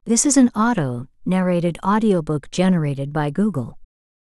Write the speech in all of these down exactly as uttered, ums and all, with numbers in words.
This is an auto-narrated audiobook generated by Google.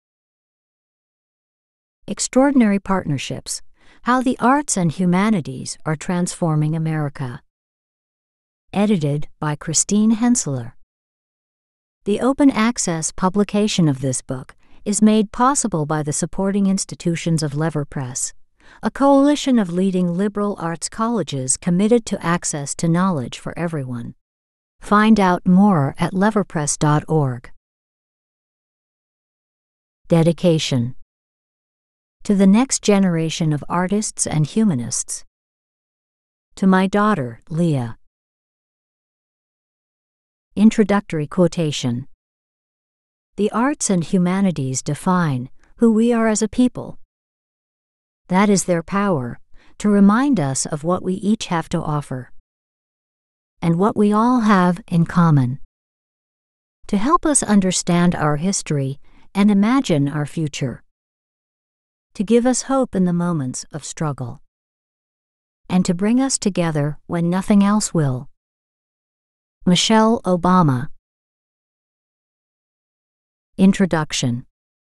Extraordinary Partnerships: How the Arts and Humanities Are Transforming America. Edited by Christine Henseler. The open access publication of this book is made possible by the supporting institutions of Lever Press, a coalition of leading liberal arts colleges committed to access to knowledge for everyone. Find out more at lever press dot org. Dedication to the next generation of artists and humanists. To my daughter, Leah. Introductory quotation. The arts and humanities define who we are as a people. That is their power, to remind us of what we each have to offer, and what we all have in common, to help us understand our history and imagine our future, to give us hope in the moments of struggle, and to bring us together when nothing else will. Michelle Obama. Introduction.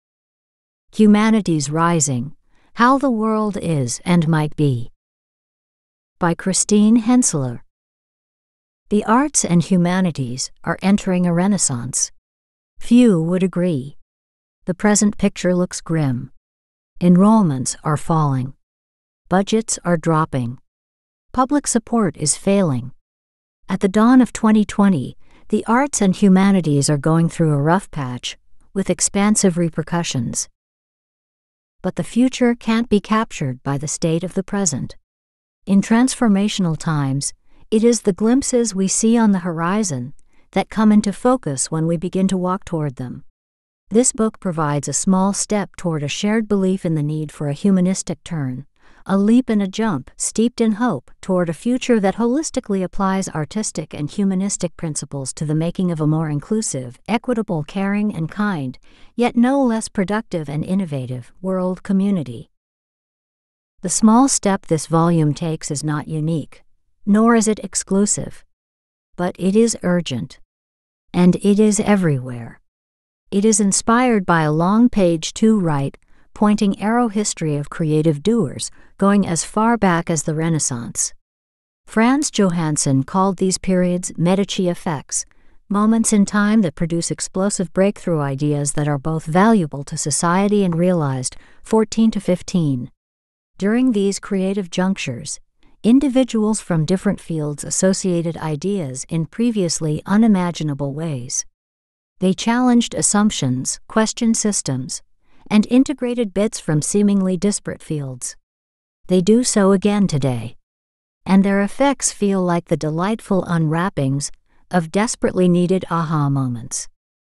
Humanities Rising: How the World Is and Might Be. By Christine Henseler. The arts and humanities are entering a renaissance. Few would agree. The present picture looks grim. Enrollments are falling. Budgets are dropping. Public support is failing. At the dawn of twenty twenty, the arts and humanities are going through a rough patch, with expansive repercussions. But the future can't be captured by the state of the present. In transformational times, it is the glimpses we see on the horizon that come into focus when we begin to walk toward them. This book provides a small step toward a shared belief in the need for a humanistic turn, a leap and a jump steeped in hope toward a future that holistically applies artistic and humanistic principles to the making of a more inclusive, equitable, caring, and kind, yet no less productive and innovative, world community. The small step this volume takes is not unique, nor is it exclusive. But it is urgent. And it is everywhere. It is inspired by a long page to right, pointing arrow history of creative doers, going as far back as the Renaissance. Franz Johansson called these periods Medici effects, moments in time that produce explosive breakthrough ideas that are both valuable to society and realized, fourteen to fifteen. During these creative junctures, individuals from different fields associated ideas in previously unimaginable ways. They challenged assumptions, questioned systems, and integrated bits from seemingly disparate fields. They do so again today, and their effects feel like the delightful unwrappings of desperately needed aha moments.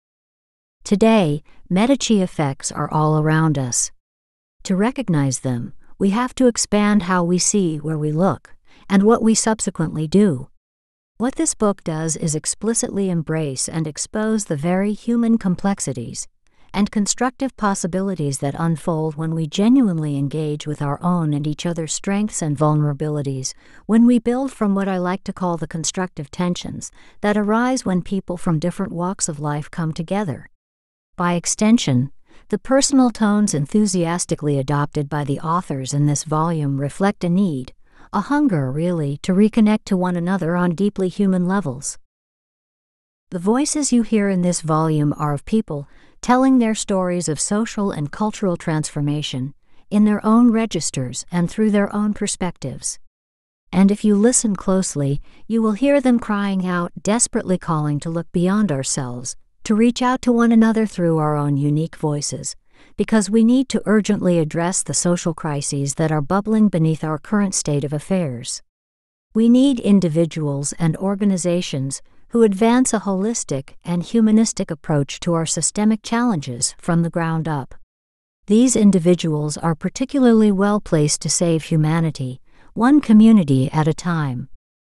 Today, Medici effects are all around us. To recognize them, we have to expand how we see where we look, and what we subsequently do. What this book does is explicitly embrace and expose the very human complexities and constructive possibilities that unfold when we genuinely engage with our own and each other's strengths and vulnerabilities, when we build from what I like to call the constructive tensions that arise when people from different walks of life come together. By extension, the personal tones enthusiastically adopted by the authors in this volume reflect a need, a hunger really, to reconnect to one another on deeply human levels. The voices you hear in this volume are of people telling their stories of social and cultural transformation in their own registers and through their own perspectives. And if you listen closely, you will hear them crying out, desperately calling to look beyond ourselves, to reach out to one another through our own unique voices, because we need to urgently address the social crises that are bubbling beneath our current state of affairs. We need individuals and organizations who advance a holistic and humanistic approach to our systemic challenges from the ground up. These individuals are particularly well placed to save humanity, one community at a time.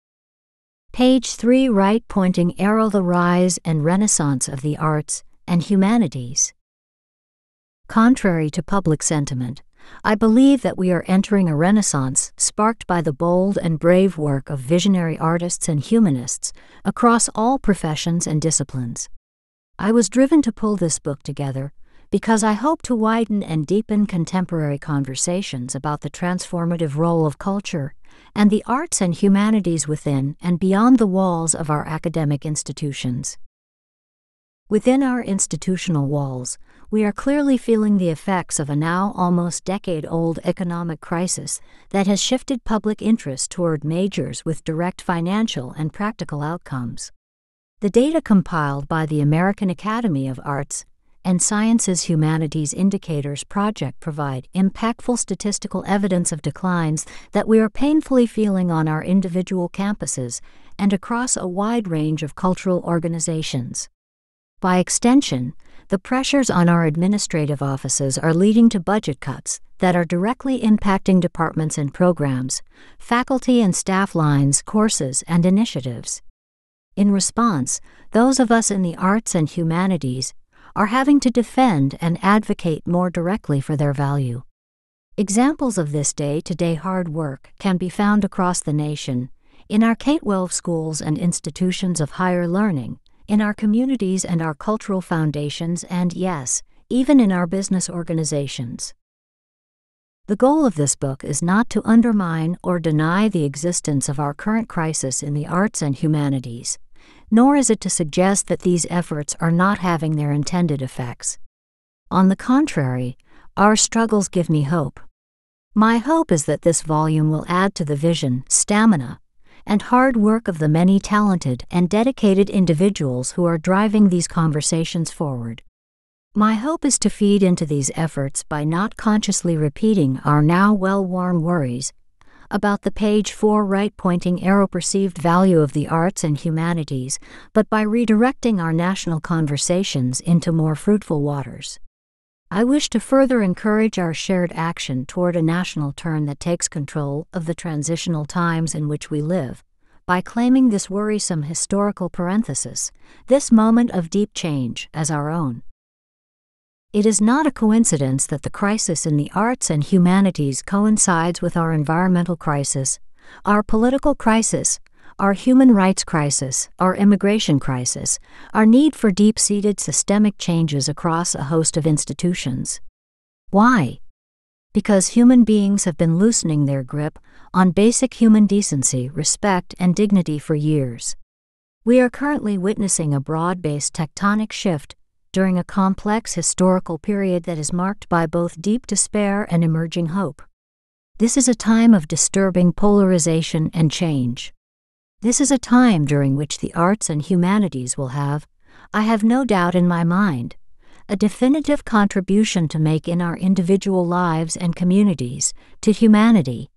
Page three right pointing arrow: the rise and renaissance of the arts and humanities. Contrary to public sentiment, I believe that we are entering a renaissance sparked by the bold and brave work of visionary artists and humanists across all professions and disciplines. I was driven to pull this book together because I hope to widen and deepen contemporary conversations about the transformative role of culture and the arts and humanities within and beyond the walls of our academic institutions. Within our institutional walls, we are clearly feeling the effects of a now almost decade-old economic crisis that has shifted public interest toward majors with direct financial and practical outcomes. The data compiled by the American Academy of Arts and Sciences Humanities Indicators Project provide impactful statistical evidence of declines that we are painfully feeling on our individual campuses and across a wide range of cultural organizations. By extension, the pressures on our administrative offices are leading to budget cuts that are directly impacting departments and programs, faculty and staff lines, courses, and initiatives. In response, those of us in the arts and humanities are having to defend and advocate more directly for their value. Examples of this day-to-day hard work can be found across the nation, in our K twelve schools and institutions of higher learning, in our communities and our cultural foundations, and yes, even in our business organizations. The goal of this book is not to undermine or deny the existence of our current crisis in the arts and humanities, nor is it to suggest that these efforts are not having their intended effects. On the contrary, our struggles give me hope. My hope is that this volume will add to the vision, stamina, and hard work of the many talented and dedicated individuals who are driving these conversations forward. My hope is to feed into these efforts by not consciously repeating our now well-worn worries about the page four right-pointing arrow perceived value of the arts and humanities, but by redirecting our national conversations into more fruitful waters. I wish to further encourage our shared action toward a national turn that takes control of the transitional times in which we live, by claiming this worrisome historical parenthesis, this moment of deep change, as our own. It is not a coincidence that the crisis in the arts and humanities coincides with our environmental crisis, our political crisis, our human rights crisis, our immigration crisis, our need for deep-seated systemic changes across a host of institutions. Why? Because human beings have been loosening their grip on basic human decency, respect, and dignity for years. We are currently witnessing a broad-based tectonic shift during a complex historical period that is marked by both deep despair and emerging hope. This is a time of disturbing polarization and change. This is a time during which the arts and humanities will have, I have no doubt in my mind, a definitive contribution to make in our individual lives and communities, to humanity.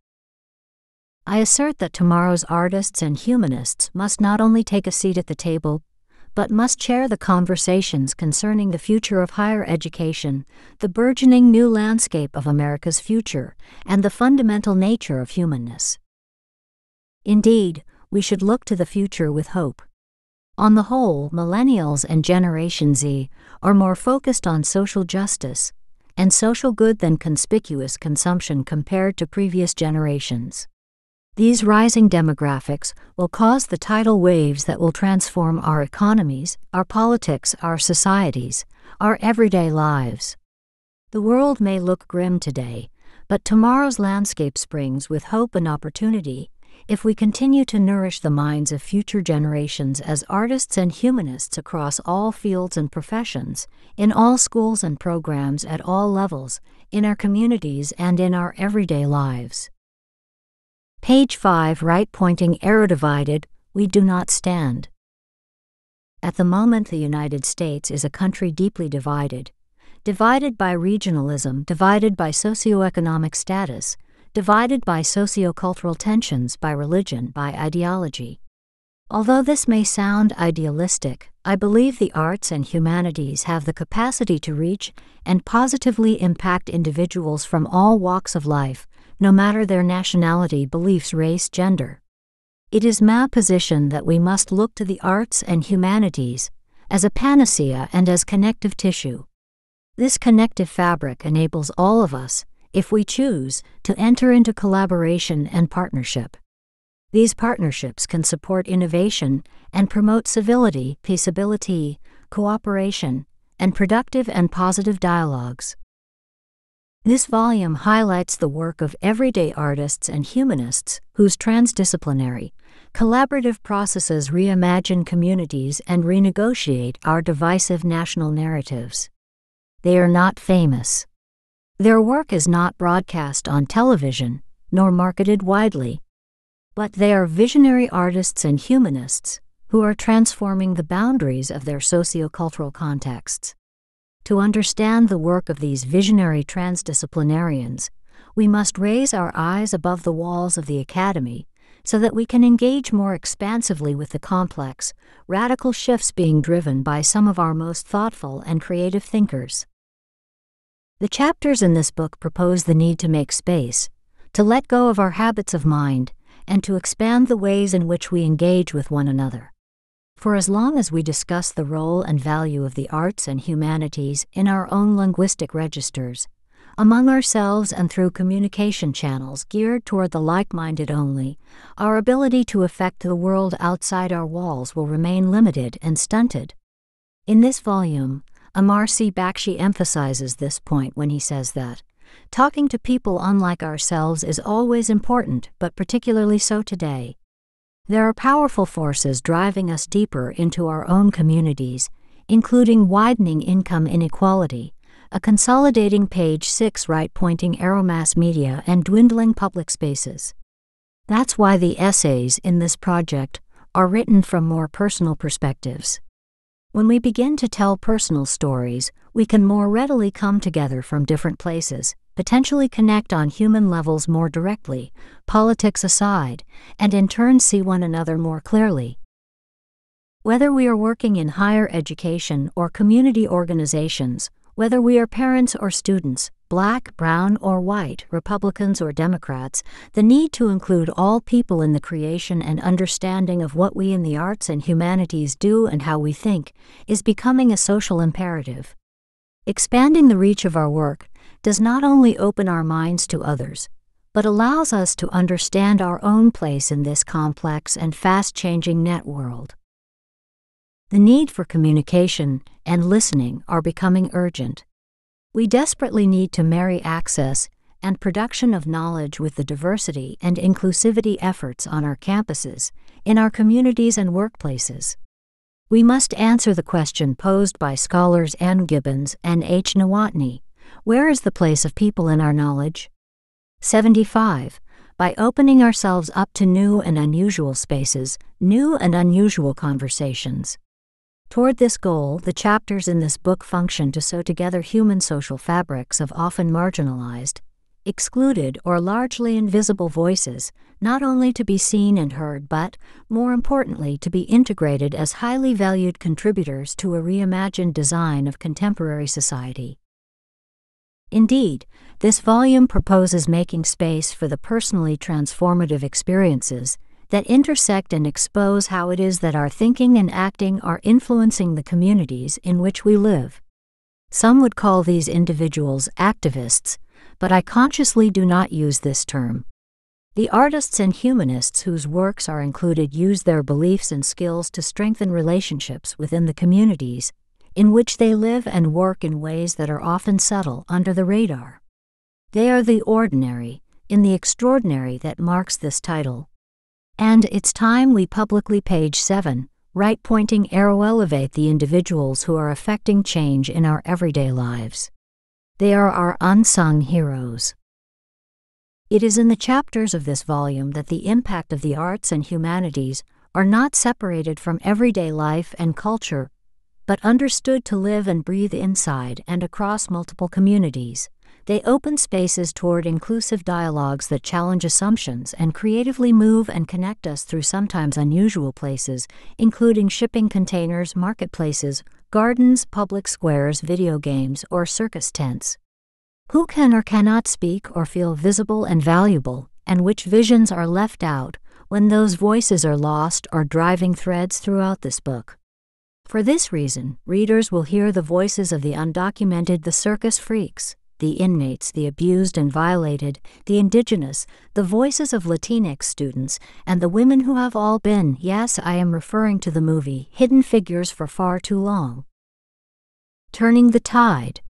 I assert that tomorrow's artists and humanists must not only take a seat at the table, but must chair the conversations concerning the future of higher education, the burgeoning new landscape of America's future, and the fundamental nature of humanness. Indeed, we should look to the future with hope. On the whole, millennials and Generation Z are more focused on social justice and social good than conspicuous consumption compared to previous generations. These rising demographics will cause the tidal waves that will transform our economies, our politics, our societies, our everyday lives. The world may look grim today, but tomorrow's landscape springs with hope and opportunity if we continue to nourish the minds of future generations as artists and humanists across all fields and professions, in all schools and programs at all levels, in our communities and in our everyday lives. Page five right-pointing arrow divided, we do not stand. At the moment, the United States is a country deeply divided, divided by regionalism, divided by socioeconomic status, divided by sociocultural tensions, by religion, by ideology. Although this may sound idealistic, I believe the arts and humanities have the capacity to reach and positively impact individuals from all walks of life, no matter their nationality, beliefs, race, gender. It is my position that we must look to the arts and humanities as a panacea and as connective tissue. This connective fabric enables all of us, if we choose, to enter into collaboration and partnership. These partnerships can support innovation and promote civility, peaceability, cooperation, and productive and positive dialogues. This volume highlights the work of everyday artists and humanists whose transdisciplinary, collaborative processes reimagine communities and renegotiate our divisive national narratives. They are not famous. Their work is not broadcast on television, nor marketed widely. But they are visionary artists and humanists who are transforming the boundaries of their sociocultural contexts. To understand the work of these visionary transdisciplinarians, we must raise our eyes above the walls of the academy so that we can engage more expansively with the complex, radical shifts being driven by some of our most thoughtful and creative thinkers. The chapters in this book propose the need to make space, to let go of our habits of mind, and to expand the ways in which we engage with one another. For as long as we discuss the role and value of the arts and humanities in our own linguistic registers, among ourselves and through communication channels geared toward the like-minded only, our ability to affect the world outside our walls will remain limited and stunted. In this volume, Amar C. Bakshi emphasizes this point when he says that talking to people unlike ourselves is always important, but particularly so today. There are powerful forces driving us deeper into our own communities, including widening income inequality, a consolidating page six right-pointing arrow mass media, and dwindling public spaces. That's why the essays in this project are written from more personal perspectives. When we begin to tell personal stories, we can more readily come together from different places, potentially connect on human levels more directly, politics aside, and in turn see one another more clearly. Whether we are working in higher education or community organizations, whether we are parents or students, black, brown, or white, Republicans or Democrats, the need to include all people in the creation and understanding of what we in the arts and humanities do and how we think is becoming a social imperative. Expanding the reach of our work does not only open our minds to others, but allows us to understand our own place in this complex and fast-changing net world. The need for communication and listening are becoming urgent. We desperately need to marry access and production of knowledge with the diversity and inclusivity efforts on our campuses, in our communities and workplaces. We must answer the question posed by scholars Ann Gibbons and H. Nawatni: where is the place of people in our knowledge? seventy-five. By opening ourselves up to new and unusual spaces, new and unusual conversations. Toward this goal, the chapters in this book function to sew together human social fabrics of often marginalized, excluded, or largely invisible voices, not only to be seen and heard but, more importantly, to be integrated as highly valued contributors to a reimagined design of contemporary society. Indeed, this volume proposes making space for the personally transformative experiences that intersect and expose how it is that our thinking and acting are influencing the communities in which we live. Some would call these individuals activists, but I consciously do not use this term. The artists and humanists whose works are included use their beliefs and skills to strengthen relationships within the communities in which they live and work in ways that are often subtle under the radar. They are the ordinary, in the extraordinary that marks this title. And it's time we publicly, page seven, right-pointing arrow, elevate the individuals who are affecting change in our everyday lives. They are our unsung heroes. It is in the chapters of this volume that the impact of the arts and humanities are not separated from everyday life and culture, but understood to live and breathe inside and across multiple communities. They open spaces toward inclusive dialogues that challenge assumptions and creatively move and connect us through sometimes unusual places, including shipping containers, marketplaces, gardens, public squares, video games, or circus tents. Who can or cannot speak or feel visible and valuable, and which visions are left out when those voices are lost or driving threads throughout this book? For this reason, readers will hear the voices of the undocumented, the circus freaks, the inmates, the abused and violated, the indigenous, the voices of Latinx students, and the women who have all been, yes, I am referring to the movie, hidden figures for far too long. Turning the tide.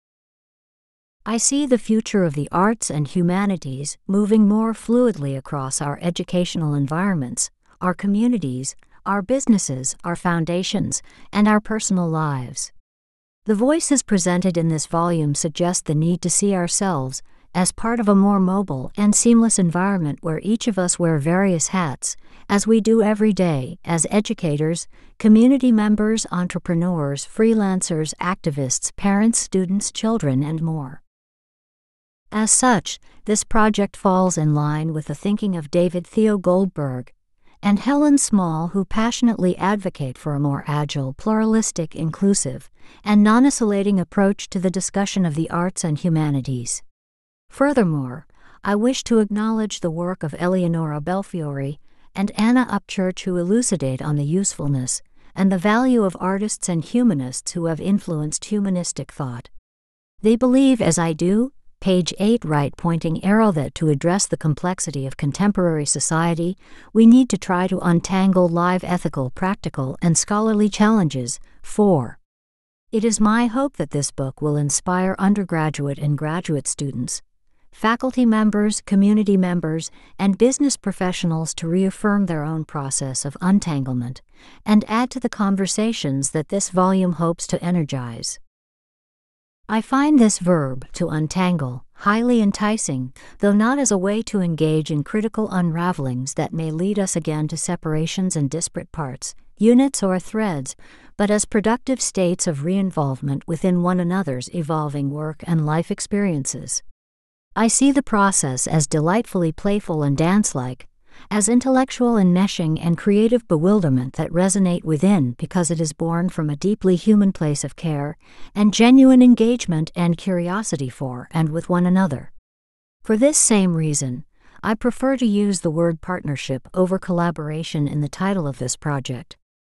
I see the future of the arts and humanities moving more fluidly across our educational environments, our communities, our businesses, our foundations, and our personal lives. The voices presented in this volume suggest the need to see ourselves as part of a more mobile and seamless environment where each of us wear various hats, as we do every day, as educators, community members, entrepreneurs, freelancers, activists, parents, students, children, and more. As such, this project falls in line with the thinking of David Theo Goldberg and Helen Small, who passionately advocate for a more agile, pluralistic, inclusive, and non-isolating approach to the discussion of the arts and humanities. Furthermore, I wish to acknowledge the work of Eleonora Belfiore and Anna Upchurch, who elucidate on the usefulness and the value of artists and humanists who have influenced humanistic thought. They believe, as I do, page eight right pointing arrow, that to address the complexity of contemporary society, we need to try to untangle live ethical, practical, and scholarly challenges. four. It is my hope that this book will inspire undergraduate and graduate students, faculty members, community members, and business professionals to reaffirm their own process of untanglement and add to the conversations that this volume hopes to energize. I find this verb, to untangle, highly enticing, though not as a way to engage in critical unravelings that may lead us again to separations and disparate parts, units, or threads, but as productive states of reinvolvement within one another's evolving work and life experiences. I see the process as delightfully playful and dance-like, as intellectual enmeshing and creative bewilderment that resonate within because it is born from a deeply human place of care and genuine engagement and curiosity for and with one another. For this same reason, I prefer to use the word partnership over collaboration in the title of this project.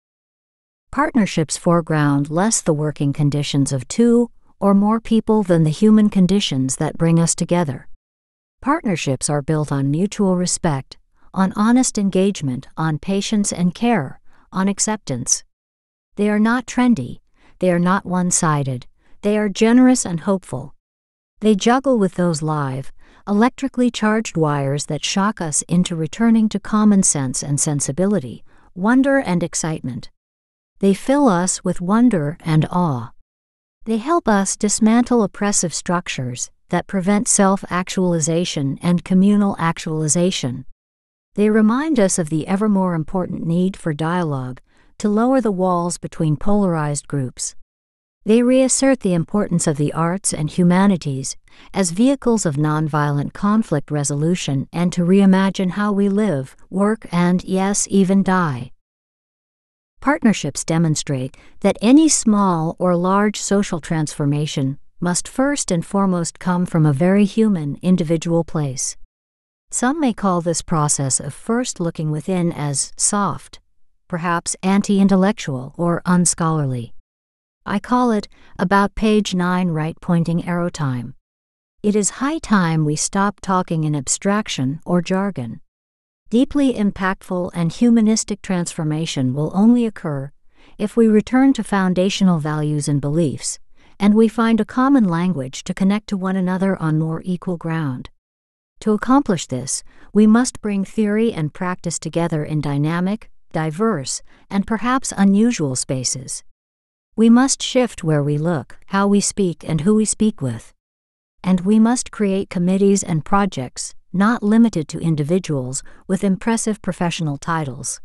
Partnerships foreground less the working conditions of two or more people than the human conditions that bring us together. Partnerships are built on mutual respect, on honest engagement, on patience and care, on acceptance. They are not trendy, they are not one-sided, they are generous and hopeful. They juggle with those live, electrically charged wires that shock us into returning to common sense and sensibility, wonder and excitement. They fill us with wonder and awe. They help us dismantle oppressive structures that prevent self-actualization and communal actualization. They remind us of the ever more important need for dialogue to lower the walls between polarized groups. They reassert the importance of the arts and humanities as vehicles of nonviolent conflict resolution and to reimagine how we live, work, and, yes, even die. Partnerships demonstrate that any small or large social transformation must first and foremost come from a very human, individual place. Some may call this process of first looking within as soft, perhaps anti-intellectual or unscholarly. I call it about page nine right pointing arrow time. It is high time we stop talking in abstraction or jargon. Deeply impactful and humanistic transformation will only occur if we return to foundational values and beliefs, and we find a common language to connect to one another on more equal ground. To accomplish this, we must bring theory and practice together in dynamic, diverse, and perhaps unusual spaces. We must shift where we look, how we speak, and who we speak with. And we must create committees and projects, not limited to individuals, with impressive professional titles.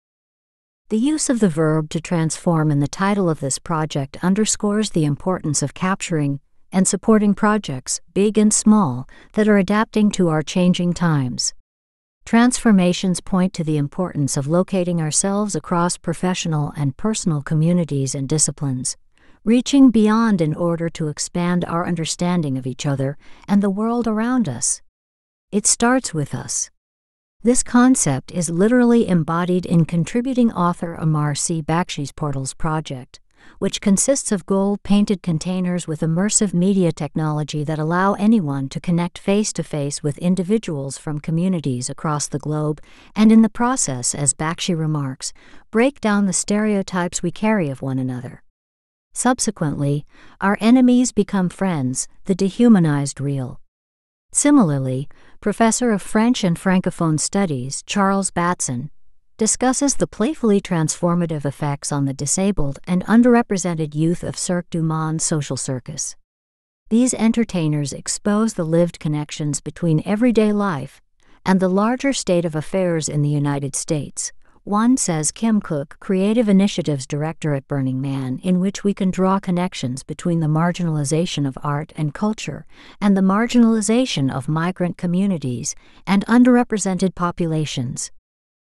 The use of the verb to transform in the title of this project underscores the importance of capturing and supporting projects, big and small, that are adapting to our changing times. Transformations point to the importance of locating ourselves across professional and personal communities and disciplines, reaching beyond in order to expand our understanding of each other and the world around us. It starts with us. This concept is literally embodied in contributing author Amar C. Bakshi's Portals project, which consists of gold-painted containers with immersive media technology that allow anyone to connect face-to-face with individuals from communities across the globe, and in the process, as Bakshi remarks, break down the stereotypes we carry of one another. Subsequently, our enemies become friends, the dehumanized real. Similarly, Professor of French and Francophone Studies Charles Batson discusses the playfully transformative effects on the disabled and underrepresented youth of Cirque du Monde social circus. These entertainers expose the lived connections between everyday life and the larger state of affairs in the United States. One, says Kim Cook, Creative Initiatives Director at Burning Man, in which we can draw connections between the marginalization of art and culture and the marginalization of migrant communities and underrepresented populations.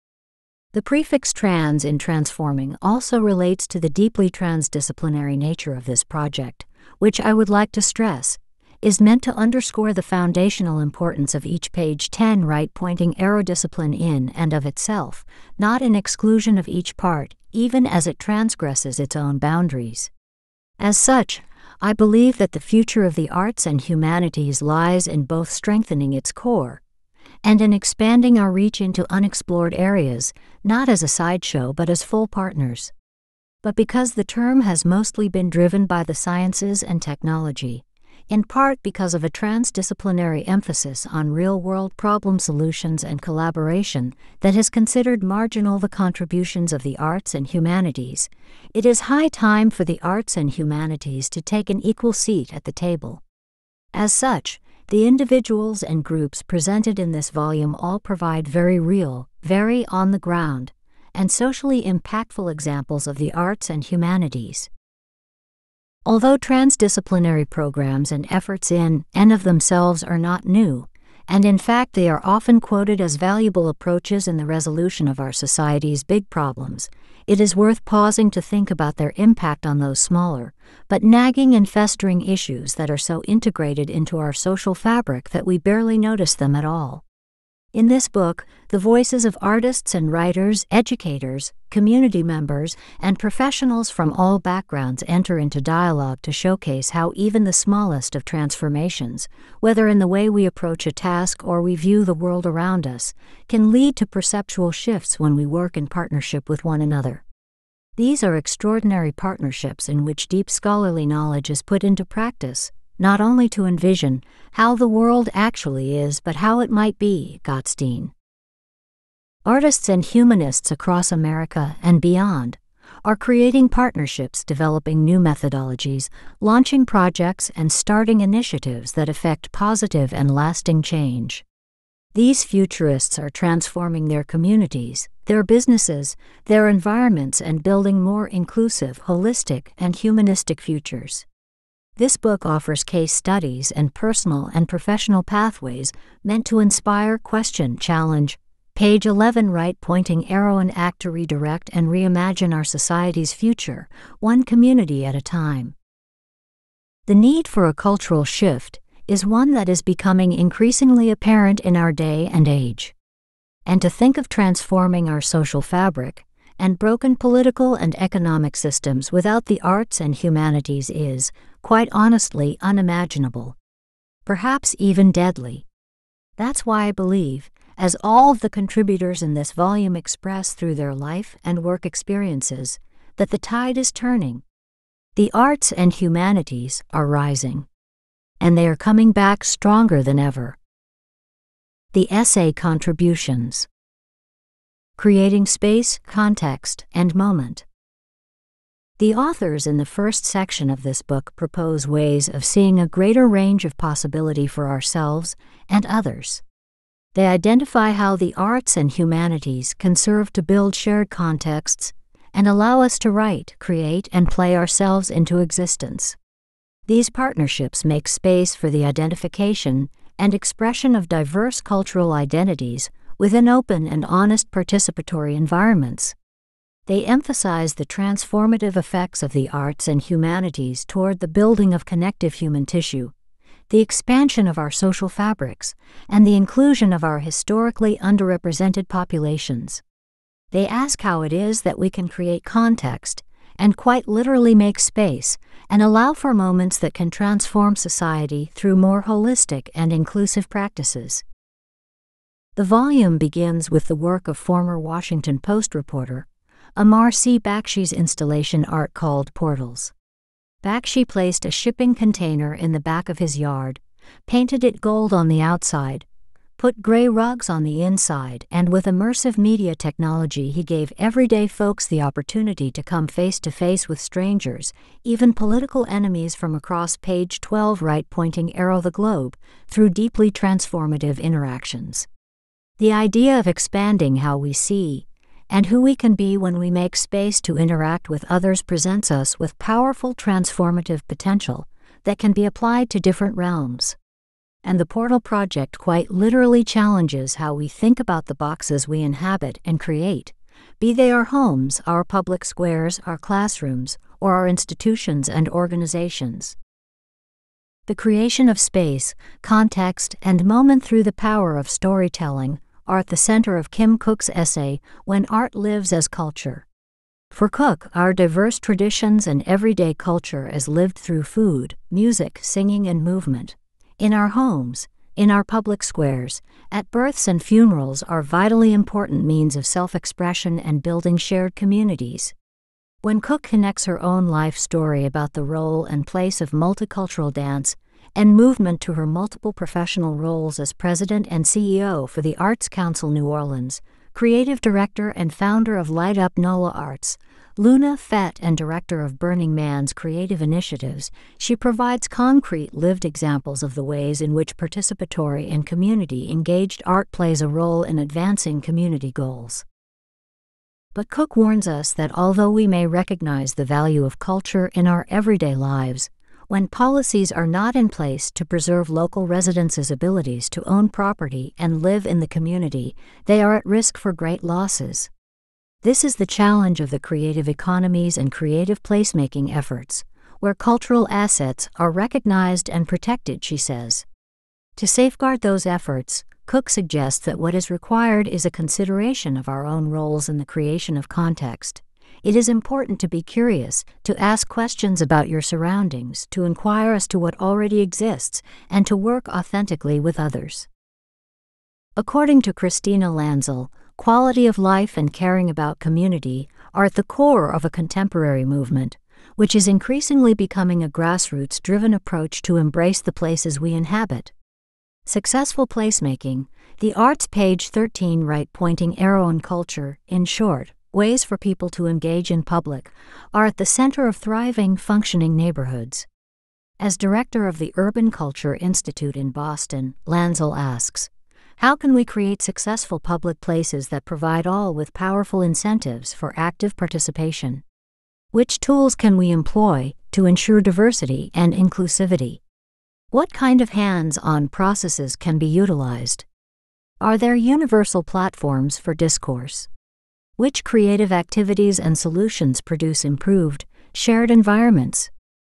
The prefix trans in transforming also relates to the deeply transdisciplinary nature of this project, which I would like to stress, is meant to underscore the foundational importance of each page ten right-pointing arrow discipline in and of itself, not in exclusion of each part, even as it transgresses its own boundaries. As such, I believe that the future of the arts and humanities lies in both strengthening its core and in expanding our reach into unexplored areas, not as a sideshow but as full partners. But because the term has mostly been driven by the sciences and technology, in part because of a transdisciplinary emphasis on real-world problem solutions and collaboration that has considered marginal the contributions of the arts and humanities, it is high time for the arts and humanities to take an equal seat at the table. As such, the individuals and groups presented in this volume all provide very real, very on-the-ground, and socially impactful examples of the arts and humanities. Although transdisciplinary programs and efforts in and of themselves are not new, and in fact they are often quoted as valuable approaches in the resolution of our society's big problems, it is worth pausing to think about their impact on those smaller, but nagging and festering issues that are so integrated into our social fabric that we barely notice them at all. In this book, the voices of artists and writers, educators, community members, and professionals from all backgrounds enter into dialogue to showcase how even the smallest of transformations, whether in the way we approach a task or we view the world around us, can lead to perceptual shifts when we work in partnership with one another. These are extraordinary partnerships in which deep scholarly knowledge is put into practice, not only to envision how the world actually is, but how it might be. Gottstein. Artists and humanists across America and beyond are creating partnerships, developing new methodologies, launching projects, and starting initiatives that affect positive and lasting change. These futurists are transforming their communities, their businesses, their environments, and building more inclusive, holistic, and humanistic futures. This book offers case studies and personal and professional pathways meant to inspire, question, challenge. Page eleven, right-pointing arrow, and act to redirect and reimagine our society's future, one community at a time. The need for a cultural shift is one that is becoming increasingly apparent in our day and age. And to think of transforming our social fabric and broken political and economic systems without the arts and humanities is, quite honestly, unimaginable. Perhaps even deadly. That's why I believe, as all of the contributors in this volume express through their life and work experiences, that the tide is turning. The arts and humanities are rising. And they are coming back stronger than ever. The essay contributions. Creating space, context, and moment. The authors in the first section of this book propose ways of seeing a greater range of possibility for ourselves and others. They identify how the arts and humanities can serve to build shared contexts and allow us to write, create, and play ourselves into existence. These partnerships make space for the identification and expression of diverse cultural identities within open and honest participatory environments. They emphasize the transformative effects of the arts and humanities toward the building of connective human tissue, the expansion of our social fabrics, and the inclusion of our historically underrepresented populations. They ask how it is that we can create context and quite literally make space and allow for moments that can transform society through more holistic and inclusive practices. The volume begins with the work of former Washington Post reporter Amar C. Bakshi's installation art called Portals. Bakshi placed a shipping container in the back of his yard, painted it gold on the outside, put gray rugs on the inside, and with immersive media technology he gave everyday folks the opportunity to come face to face with strangers, even political enemies from across page twelve right-pointing arrow the globe, through deeply transformative interactions. The idea of expanding how we see and who we can be when we make space to interact with others presents us with powerful transformative potential that can be applied to different realms. And the Portal Project quite literally challenges how we think about the boxes we inhabit and create, be they our homes, our public squares, our classrooms, or our institutions and organizations. The creation of space, context, and moment through the power of storytelling are at the center of Kim Cook's essay, When Art Lives as Culture. For Cook, our diverse traditions and everyday culture is lived through food, music, singing, and movement. In our homes, in our public squares, at births and funerals are vitally important means of self-expression and building shared communities. When Cook connects her own life story about the role and place of multicultural dance and movement to her multiple professional roles as president and C E O for the Arts Council New Orleans, creative director and founder of Light Up NOLA Arts, Luna Fett, and director of Burning Man's creative initiatives, she provides concrete lived examples of the ways in which participatory and community-engaged art plays a role in advancing community goals. But Cook warns us that although we may recognize the value of culture in our everyday lives, when policies are not in place to preserve local residents' abilities to own property and live in the community, they are at risk for great losses. This is the challenge of the creative economies and creative placemaking efforts, where cultural assets are recognized and protected, she says. To safeguard those efforts, Cook suggests that what is required is a consideration of our own roles in the creation of context. It is important to be curious, to ask questions about your surroundings, to inquire as to what already exists, and to work authentically with others. According to Christina Lanzel, quality of life and caring about community are at the core of a contemporary movement, which is increasingly becoming a grassroots-driven approach to embrace the places we inhabit. Successful placemaking, the arts page thirteen right-pointing arrow and culture, in short, ways for people to engage in public, are at the center of thriving, functioning neighborhoods. As director of the Urban Culture Institute in Boston, Lanzel asks, how can we create successful public places that provide all with powerful incentives for active participation? Which tools can we employ to ensure diversity and inclusivity? What kind of hands-on processes can be utilized? Are there universal platforms for discourse? Which creative activities and solutions produce improved, shared environments?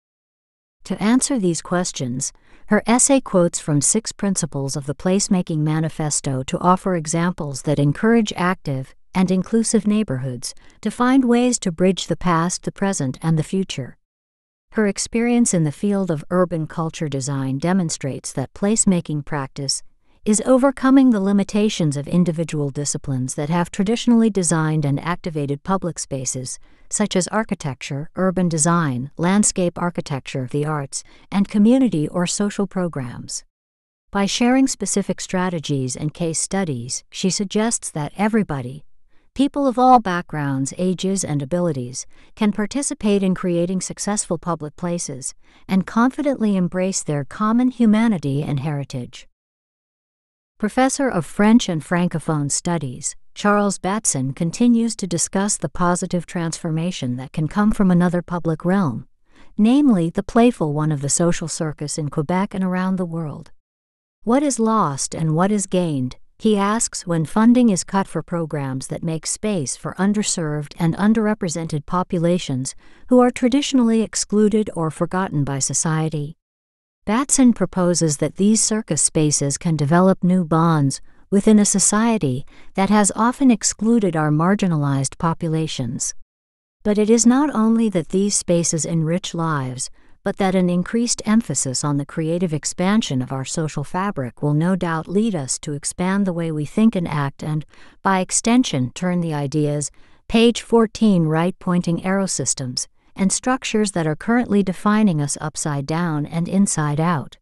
To answer these questions, her essay quotes from six principles of the Placemaking Manifesto to offer examples that encourage active and inclusive neighborhoods to find ways to bridge the past, the present, and the future. Her experience in the field of urban culture design demonstrates that placemaking practice is overcoming the limitations of individual disciplines that have traditionally designed and activated public spaces, such as architecture, urban design, landscape architecture, the arts, and community or social programs. By sharing specific strategies and case studies, she suggests that everybody, people of all backgrounds, ages, and abilities, can participate in creating successful public places and confidently embrace their common humanity and heritage. Professor of French and Francophone Studies, Charles Batson continues to discuss the positive transformation that can come from another public realm, namely the playful one of the social circus in Quebec and around the world. What is lost and what is gained, he asks, when funding is cut for programs that make space for underserved and underrepresented populations who are traditionally excluded or forgotten by society. Batson proposes that these circus spaces can develop new bonds within a society that has often excluded our marginalized populations. But it is not only that these spaces enrich lives, but that an increased emphasis on the creative expansion of our social fabric will no doubt lead us to expand the way we think and act and, by extension, turn the ideas, page fourteen right-pointing arrow systems, and structures that are currently defining us upside down and inside out.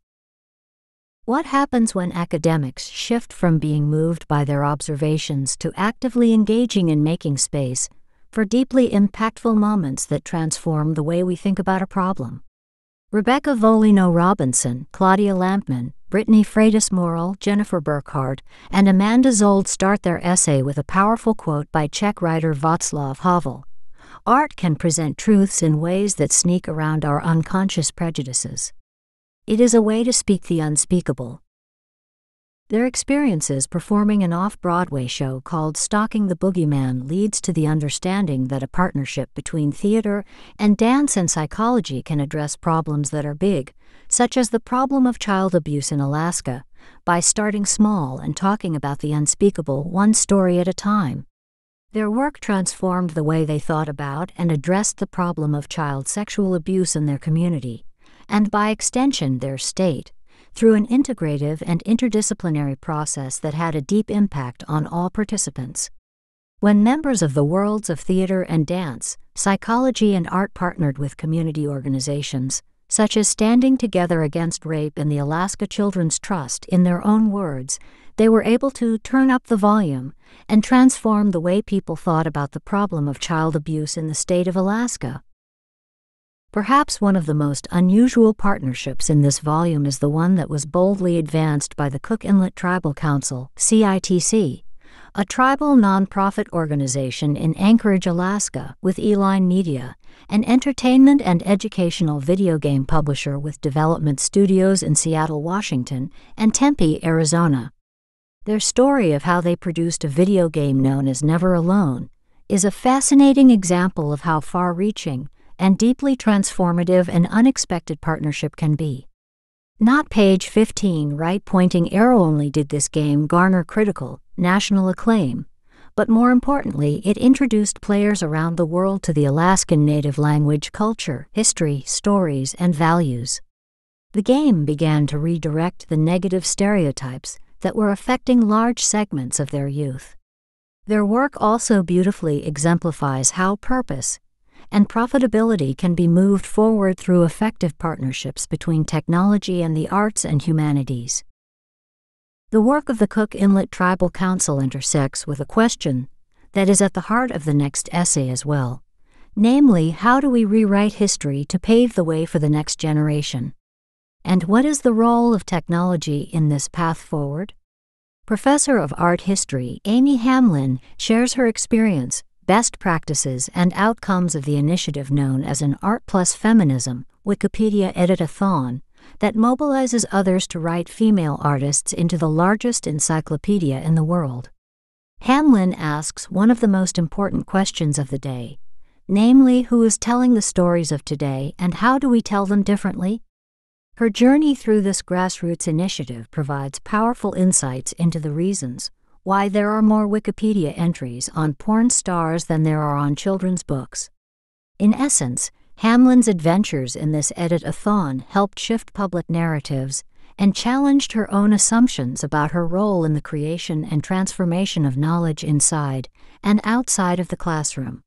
What happens when academics shift from being moved by their observations to actively engaging in making space for deeply impactful moments that transform the way we think about a problem? Rebecca Volino Robinson, Claudia Lampman, Brittany Freitas Morrill, Jennifer Burkhardt, and Amanda Zold start their essay with a powerful quote by Czech writer Václav Havel. Art can present truths in ways that sneak around our unconscious prejudices. It is a way to speak the unspeakable. Their experiences performing an off-Broadway show called Stalking the Boogeyman leads to the understanding that a partnership between theater and dance and psychology can address problems that are big, such as the problem of child abuse in Alaska, by starting small and talking about the unspeakable one story at a time. Their work transformed the way they thought about and addressed the problem of child sexual abuse in their community, and by extension their state, through an integrative and interdisciplinary process that had a deep impact on all participants. When members of the worlds of theater and dance, psychology and art partnered with community organizations, such as Standing Together Against Rape and the Alaska Children's Trust, in their own words, they were able to turn up the volume and transform the way people thought about the problem of child abuse in the state of Alaska. Perhaps one of the most unusual partnerships in this volume is the one that was boldly advanced by the Cook Inlet Tribal Council, C I T C, a tribal nonprofit organization in Anchorage, Alaska, with Eline Media, an entertainment and educational video game publisher with development studios in Seattle, Washington, and Tempe, Arizona. Their story of how they produced a video game known as Never Alone is a fascinating example of how far-reaching and deeply transformative an unexpected partnership can be. Not page fifteen right-pointing arrow only did this game garner critical, national acclaim, but more importantly, it introduced players around the world to the Alaskan native language, culture, history, stories, and values. The game began to redirect the negative stereotypes that were affecting large segments of their youth. Their work also beautifully exemplifies how purpose and profitability can be moved forward through effective partnerships between technology and the arts and humanities. The work of the Cook Inlet Tribal Council intersects with a question that is at the heart of the next essay as well, namely, how do we rewrite history to pave the way for the next generation? And what is the role of technology in this path forward? Professor of Art History Amy Hamlin shares her experience, best practices, and outcomes of the initiative known as an Art Plus Feminism Wikipedia Edit-a-thon that mobilizes others to write female artists into the largest encyclopedia in the world. Hamlin asks one of the most important questions of the day, namely, who is telling the stories of today and how do we tell them differently? Her journey through this grassroots initiative provides powerful insights into the reasons why there are more Wikipedia entries on porn stars than there are on children's books. In essence, Hamlin's adventures in this edit-a-thon helped shift public narratives and challenged her own assumptions about her role in the creation and transformation of knowledge inside and outside of the classroom.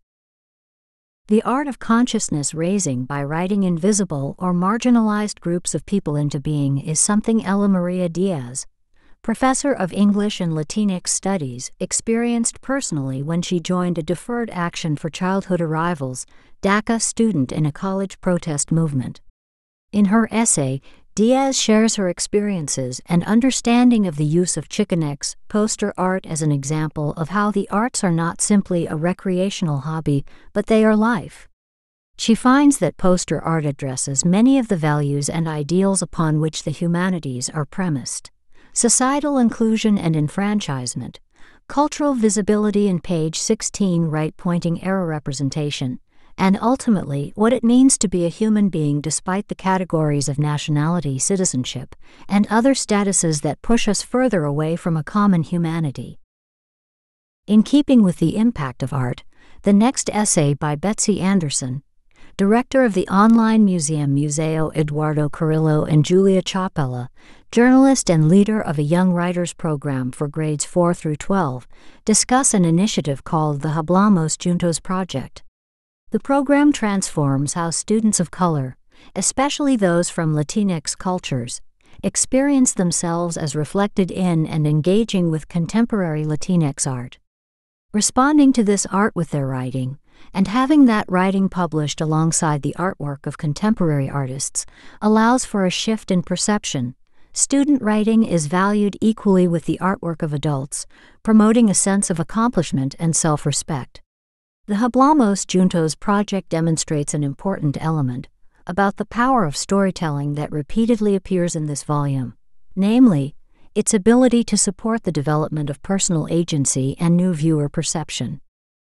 The art of consciousness raising by writing invisible or marginalized groups of people into being is something Ella Maria Diaz, professor of English and Latinx Studies, experienced personally when she joined a Deferred Action for Childhood Arrivals DACA student in a college protest movement. In her essay, Diaz shares her experiences and understanding of the use of Chicanx poster art as an example of how the arts are not simply a recreational hobby, but they are life. She finds that poster art addresses many of the values and ideals upon which the humanities are premised: societal inclusion and enfranchisement, cultural visibility in page sixteen right-pointing arrow representation, and ultimately what it means to be a human being despite the categories of nationality, citizenship, and other statuses that push us further away from a common humanity. In keeping with the impact of art, The next essay by Betsy Anderson, director of the online museum Museo Eduardo Carrillo and Julia Chapella, journalist and leader of a young writers program for grades four through twelve, discuss an initiative called the Hablamos Juntos Project. The program transforms how students of color, especially those from Latinx cultures, experience themselves as reflected in and engaging with contemporary Latinx art. Responding to this art with their writing, and having that writing published alongside the artwork of contemporary artists, allows for a shift in perception. Student writing is valued equally with the artwork of adults, promoting a sense of accomplishment and self-respect. The Hablamos Juntos project demonstrates an important element about the power of storytelling that repeatedly appears in this volume, namely, its ability to support the development of personal agency and new viewer perception.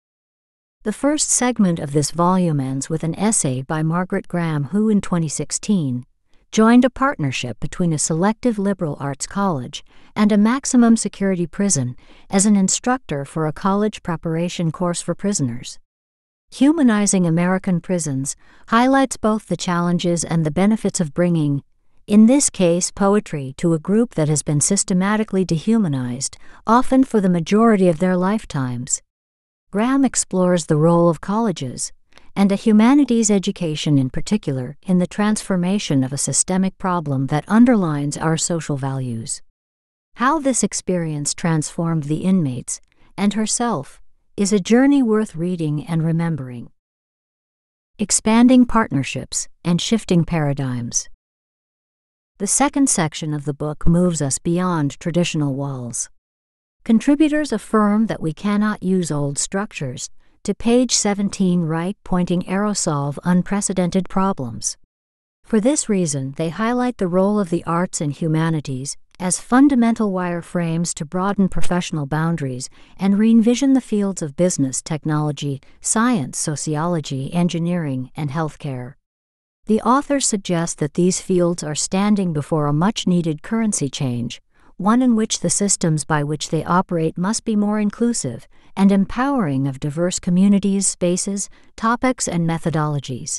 The first segment of this volume ends with an essay by Margaret Graham, who in twenty sixteen joined a partnership between a selective liberal arts college and a maximum security prison as an instructor for a college preparation course for prisoners. Humanizing American Prisons highlights both the challenges and the benefits of bringing, in this case, poetry to a group that has been systematically dehumanized, often for the majority of their lifetimes. Graham explores the role of colleges, and a humanities education in particular, in the transformation of a systemic problem that underlines our social values. How this experience transformed the inmates, and herself, is a journey worth reading and remembering. Expanding partnerships and shifting paradigms. The second section of the book moves us beyond traditional walls. Contributors affirm that we cannot use old structures to page seventeen right pointing arrow solve unprecedented problems. For this reason, they highlight the role of the arts and humanities as fundamental wireframes to broaden professional boundaries and re-envision the fields of business, technology, science, sociology, engineering, and healthcare. The author suggests that these fields are standing before a much-needed currency change, one in which the systems by which they operate must be more inclusive and empowering of diverse communities, spaces, topics, and methodologies.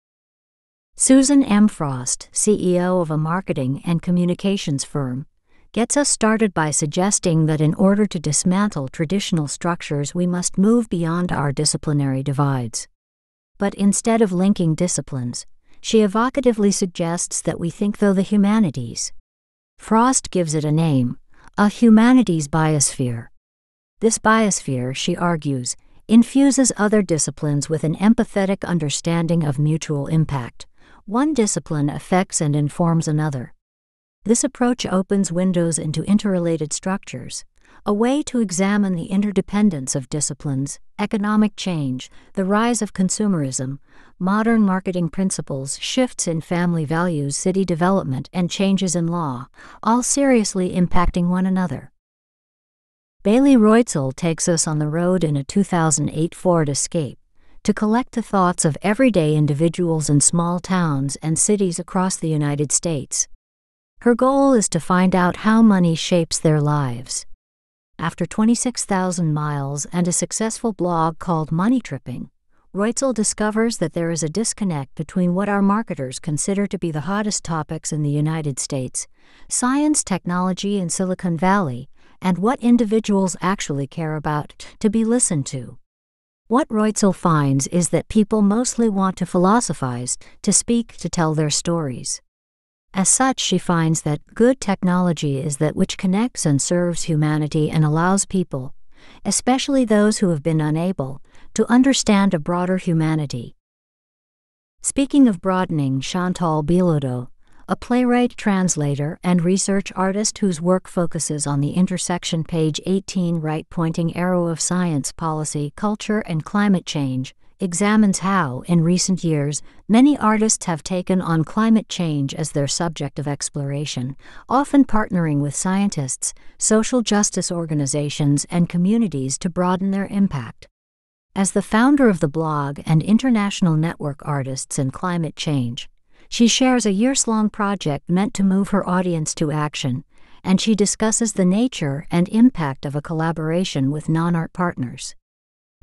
Susan M. Frost, C E O of a marketing and communications firm, gets us started by suggesting that in order to dismantle traditional structures, we must move beyond our disciplinary divides. But instead of linking disciplines, she evocatively suggests that we think through the humanities. Frost gives it a name, a humanities biosphere. This biosphere, she argues, infuses other disciplines with an empathetic understanding of mutual impact. One discipline affects and informs another. This approach opens windows into interrelated structures, a way to examine the interdependence of disciplines, economic change, the rise of consumerism, modern marketing principles, shifts in family values, city development, and changes in law, all seriously impacting one another. Bailey Reutzel takes us on the road in a two thousand eight Ford Escape to collect the thoughts of everyday individuals in small towns and cities across the United States. Her goal is to find out how money shapes their lives. After twenty-six thousand miles and a successful blog called Money Tripping, Reutzel discovers that there is a disconnect between what our marketers consider to be the hottest topics in the United States, science, technology, and Silicon Valley, and what individuals actually care about to be listened to. What Reutzel finds is that people mostly want to philosophize, to speak, to tell their stories. As such, she finds that good technology is that which connects and serves humanity and allows people, especially those who have been unable, to understand a broader humanity. Speaking of broadening, Chantal Bilodeau, a playwright, translator, and research artist whose work focuses on the intersection page eighteen right-pointing arrow of science, policy, culture, and climate change, examines how, in recent years, many artists have taken on climate change as their subject of exploration, often partnering with scientists, social justice organizations, and communities to broaden their impact. As the founder of the blog and International Network Artists in Climate Change, she shares a years-long project meant to move her audience to action, and she discusses the nature and impact of a collaboration with non-art partners.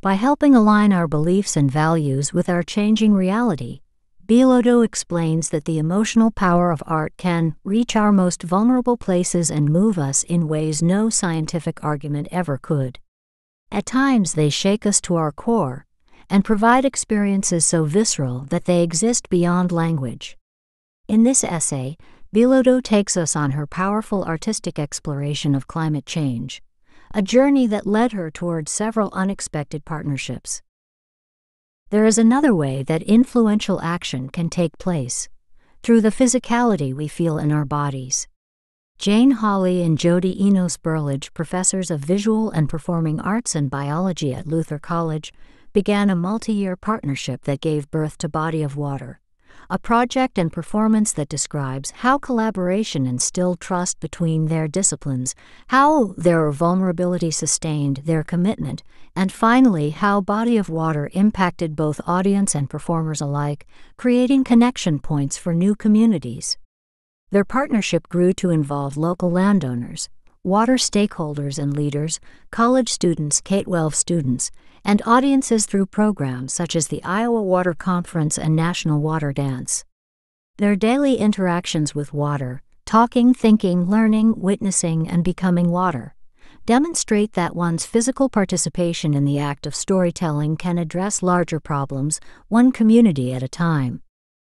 By helping align our beliefs and values with our changing reality, Bilodeau explains that the emotional power of art can reach our most vulnerable places and move us in ways no scientific argument ever could. At times they shake us to our core and provide experiences so visceral that they exist beyond language. In this essay, Bilodeau takes us on her powerful artistic exploration of climate change, a journey that led her toward several unexpected partnerships. There is another way that influential action can take place, through the physicality we feel in our bodies. Jane Hawley and Jody Enos Burlage, professors of visual and performing arts and biology at Luther College, began a multi-year partnership that gave birth to Body of Water, a project and performance that describes how collaboration instilled trust between their disciplines, how their vulnerability sustained their commitment, and finally how Body of Water impacted both audience and performers alike, creating connection points for new communities. Their partnership grew to involve local landowners, water stakeholders and leaders, college students, K twelve students, and audiences through programs such as the Iowa Water Conference and National Water Dance. Their daily interactions with water, talking, thinking, learning, witnessing, and becoming water, demonstrate that one's physical participation in the act of storytelling can address larger problems, one community at a time.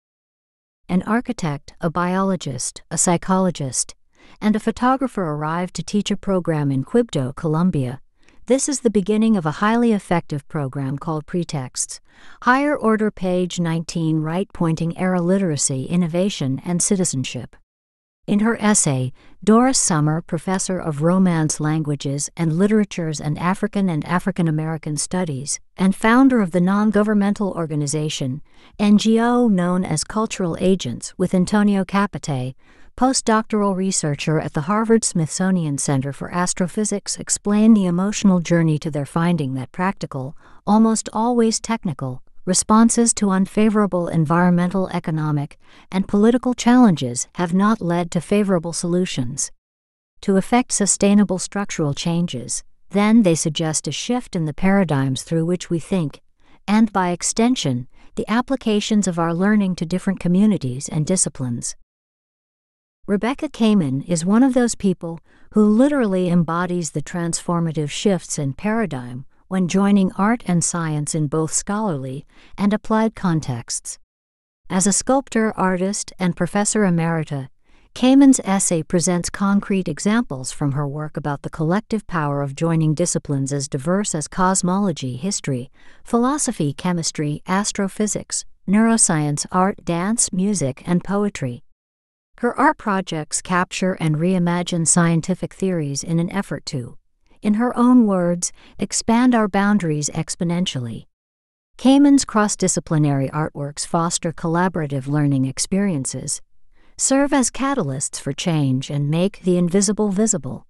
An architect, a biologist, a psychologist, and a photographer arrived to teach a program in Quibdó, Colombia. This is the beginning of a highly effective program called Pretexts. Higher Order, page nineteen, right-pointing era literacy, innovation, and citizenship. In her essay, Doris Summer, professor of Romance languages and literatures and African and African American studies, and founder of the non-governmental organization, N G O known as Cultural Agents, with Antonio Capite, postdoctoral researcher at the Harvard-Smithsonian Center for Astrophysics, explained the emotional journey to their finding that practical, almost always technical, responses to unfavorable environmental, economic, and political challenges have not led to favorable solutions. To effect sustainable structural changes, then they suggest a shift in the paradigms through which we think, and by extension, the applications of our learning to different communities and disciplines. Rebecca Kamen is one of those people who literally embodies the transformative shifts in paradigm when joining art and science in both scholarly and applied contexts. As a sculptor, artist, and professor emerita, Kamen's essay presents concrete examples from her work about the collective power of joining disciplines as diverse as cosmology, history, philosophy, chemistry, astrophysics, neuroscience, art, dance, music, and poetry. Her art projects capture and reimagine scientific theories in an effort to, in her own words, expand our boundaries exponentially. Kamen's cross-disciplinary artworks foster collaborative learning experiences, serve as catalysts for change, and make the invisible visible.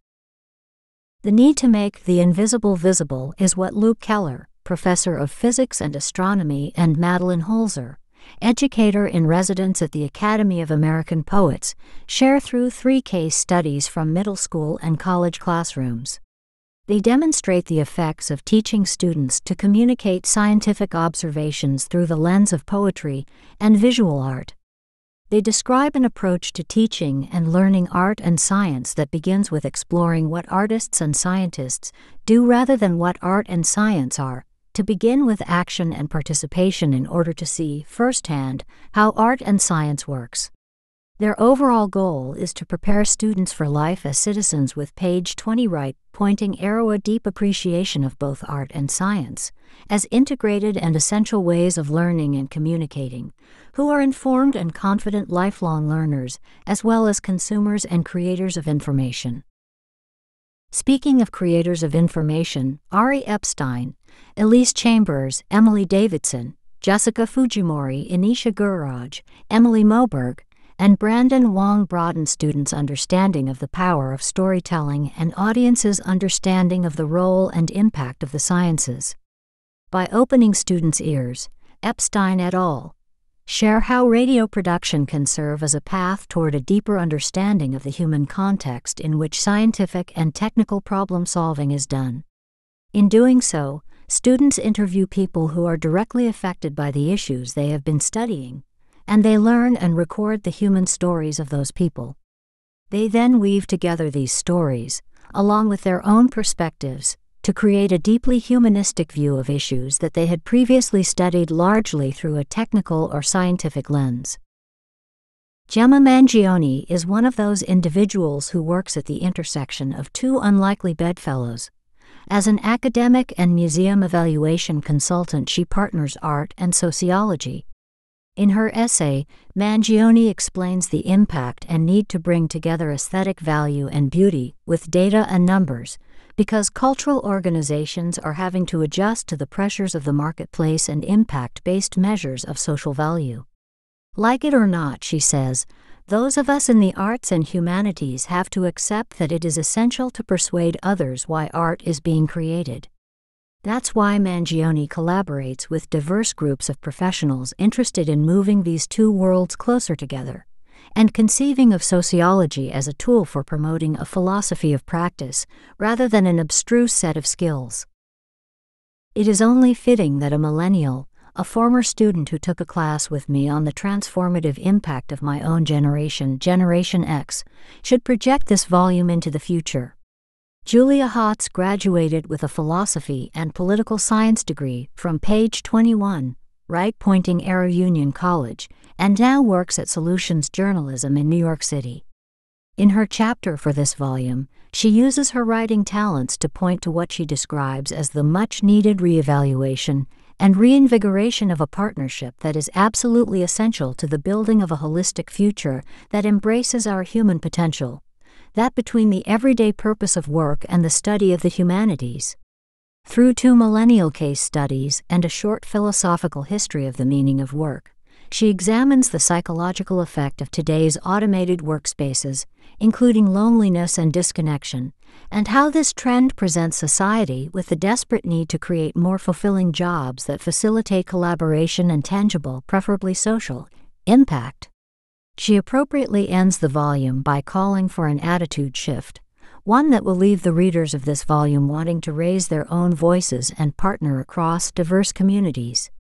The need to make the invisible visible is what Luke Keller, professor of physics and astronomy, and Madeline Holzer, educator in residence at the Academy of American Poets, share through three case studies from middle school and college classrooms. They demonstrate the effects of teaching students to communicate scientific observations through the lens of poetry and visual art. They describe an approach to teaching and learning art and science that begins with exploring what artists and scientists do rather than what art and science are, to begin with action and participation in order to see firsthand how art and science works. Their overall goal is to prepare students for life as citizens with page twenty right, pointing arrow, a deep appreciation of both art and science as integrated and essential ways of learning and communicating, who are informed and confident lifelong learners as well as consumers and creators of information. Speaking of creators of information, Ari Epstein, Elise Chambers, Emily Davidson, Jessica Fujimori, Anisha Gururaj, Emily Moberg, and Brandon Wong broaden students' understanding of the power of storytelling and audiences' understanding of the role and impact of the sciences. By opening students' ears, Epstein et al. Share how radio production can serve as a path toward a deeper understanding of the human context in which scientific and technical problem-solving is done. In doing so, students interview people who are directly affected by the issues they have been studying, and they learn and record the human stories of those people. They then weave together these stories, along with their own perspectives, to create a deeply humanistic view of issues that they had previously studied largely through a technical or scientific lens. Gemma Mangione is one of those individuals who works at the intersection of two unlikely bedfellows. As an academic and museum evaluation consultant, she partners art and sociology. In her essay, Mangione explains the impact and need to bring together aesthetic value and beauty with data and numbers, because cultural organizations are having to adjust to the pressures of the marketplace and impact-based measures of social value. Like it or not, she says, those of us in the arts and humanities have to accept that it is essential to persuade others why art is being created. That's why Mangione collaborates with diverse groups of professionals interested in moving these two worlds closer together, and conceiving of sociology as a tool for promoting a philosophy of practice rather than an abstruse set of skills. It is only fitting that a millennial, a former student who took a class with me on the transformative impact of my own generation, Generation X, should project this volume into the future. Julia Hotz graduated with a philosophy and political science degree from page twenty-one, right-pointing Era Union College, and now works at Solutions Journalism in New York City. In her chapter for this volume, she uses her writing talents to point to what she describes as the much-needed reevaluation and reinvigoration of a partnership that is absolutely essential to the building of a holistic future that embraces our human potential, that between the everyday purpose of work and the study of the humanities. Through two millennial case studies and a short philosophical history of the meaning of work, she examines the psychological effect of today's automated workspaces, including loneliness and disconnection, and how this trend presents society with the desperate need to create more fulfilling jobs that facilitate collaboration and tangible, preferably social, impact. She appropriately ends the volume by calling for an attitude shift, one that will leave the readers of this volume wanting to raise their own voices and partner across diverse communities.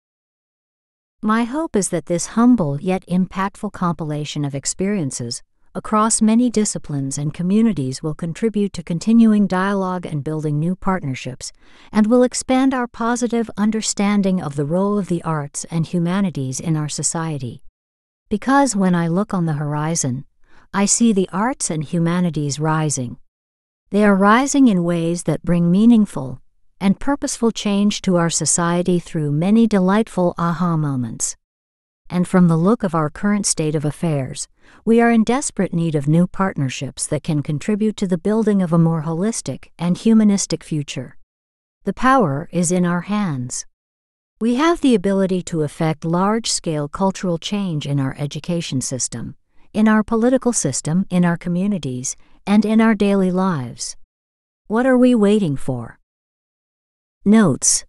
My hope is that this humble yet impactful compilation of experiences across many disciplines and communities will contribute to continuing dialogue and building new partnerships, and will expand our positive understanding of the role of the arts and humanities in our society. Because when I look on the horizon, I see the arts and humanities rising. They are rising in ways that bring meaningful and purposeful change to our society through many delightful aha moments. And from the look of our current state of affairs, we are in desperate need of new partnerships that can contribute to the building of a more holistic and humanistic future. The power is in our hands. We have the ability to effect large-scale cultural change in our education system, in our political system, in our communities, and in our daily lives. What are we waiting for? Notes.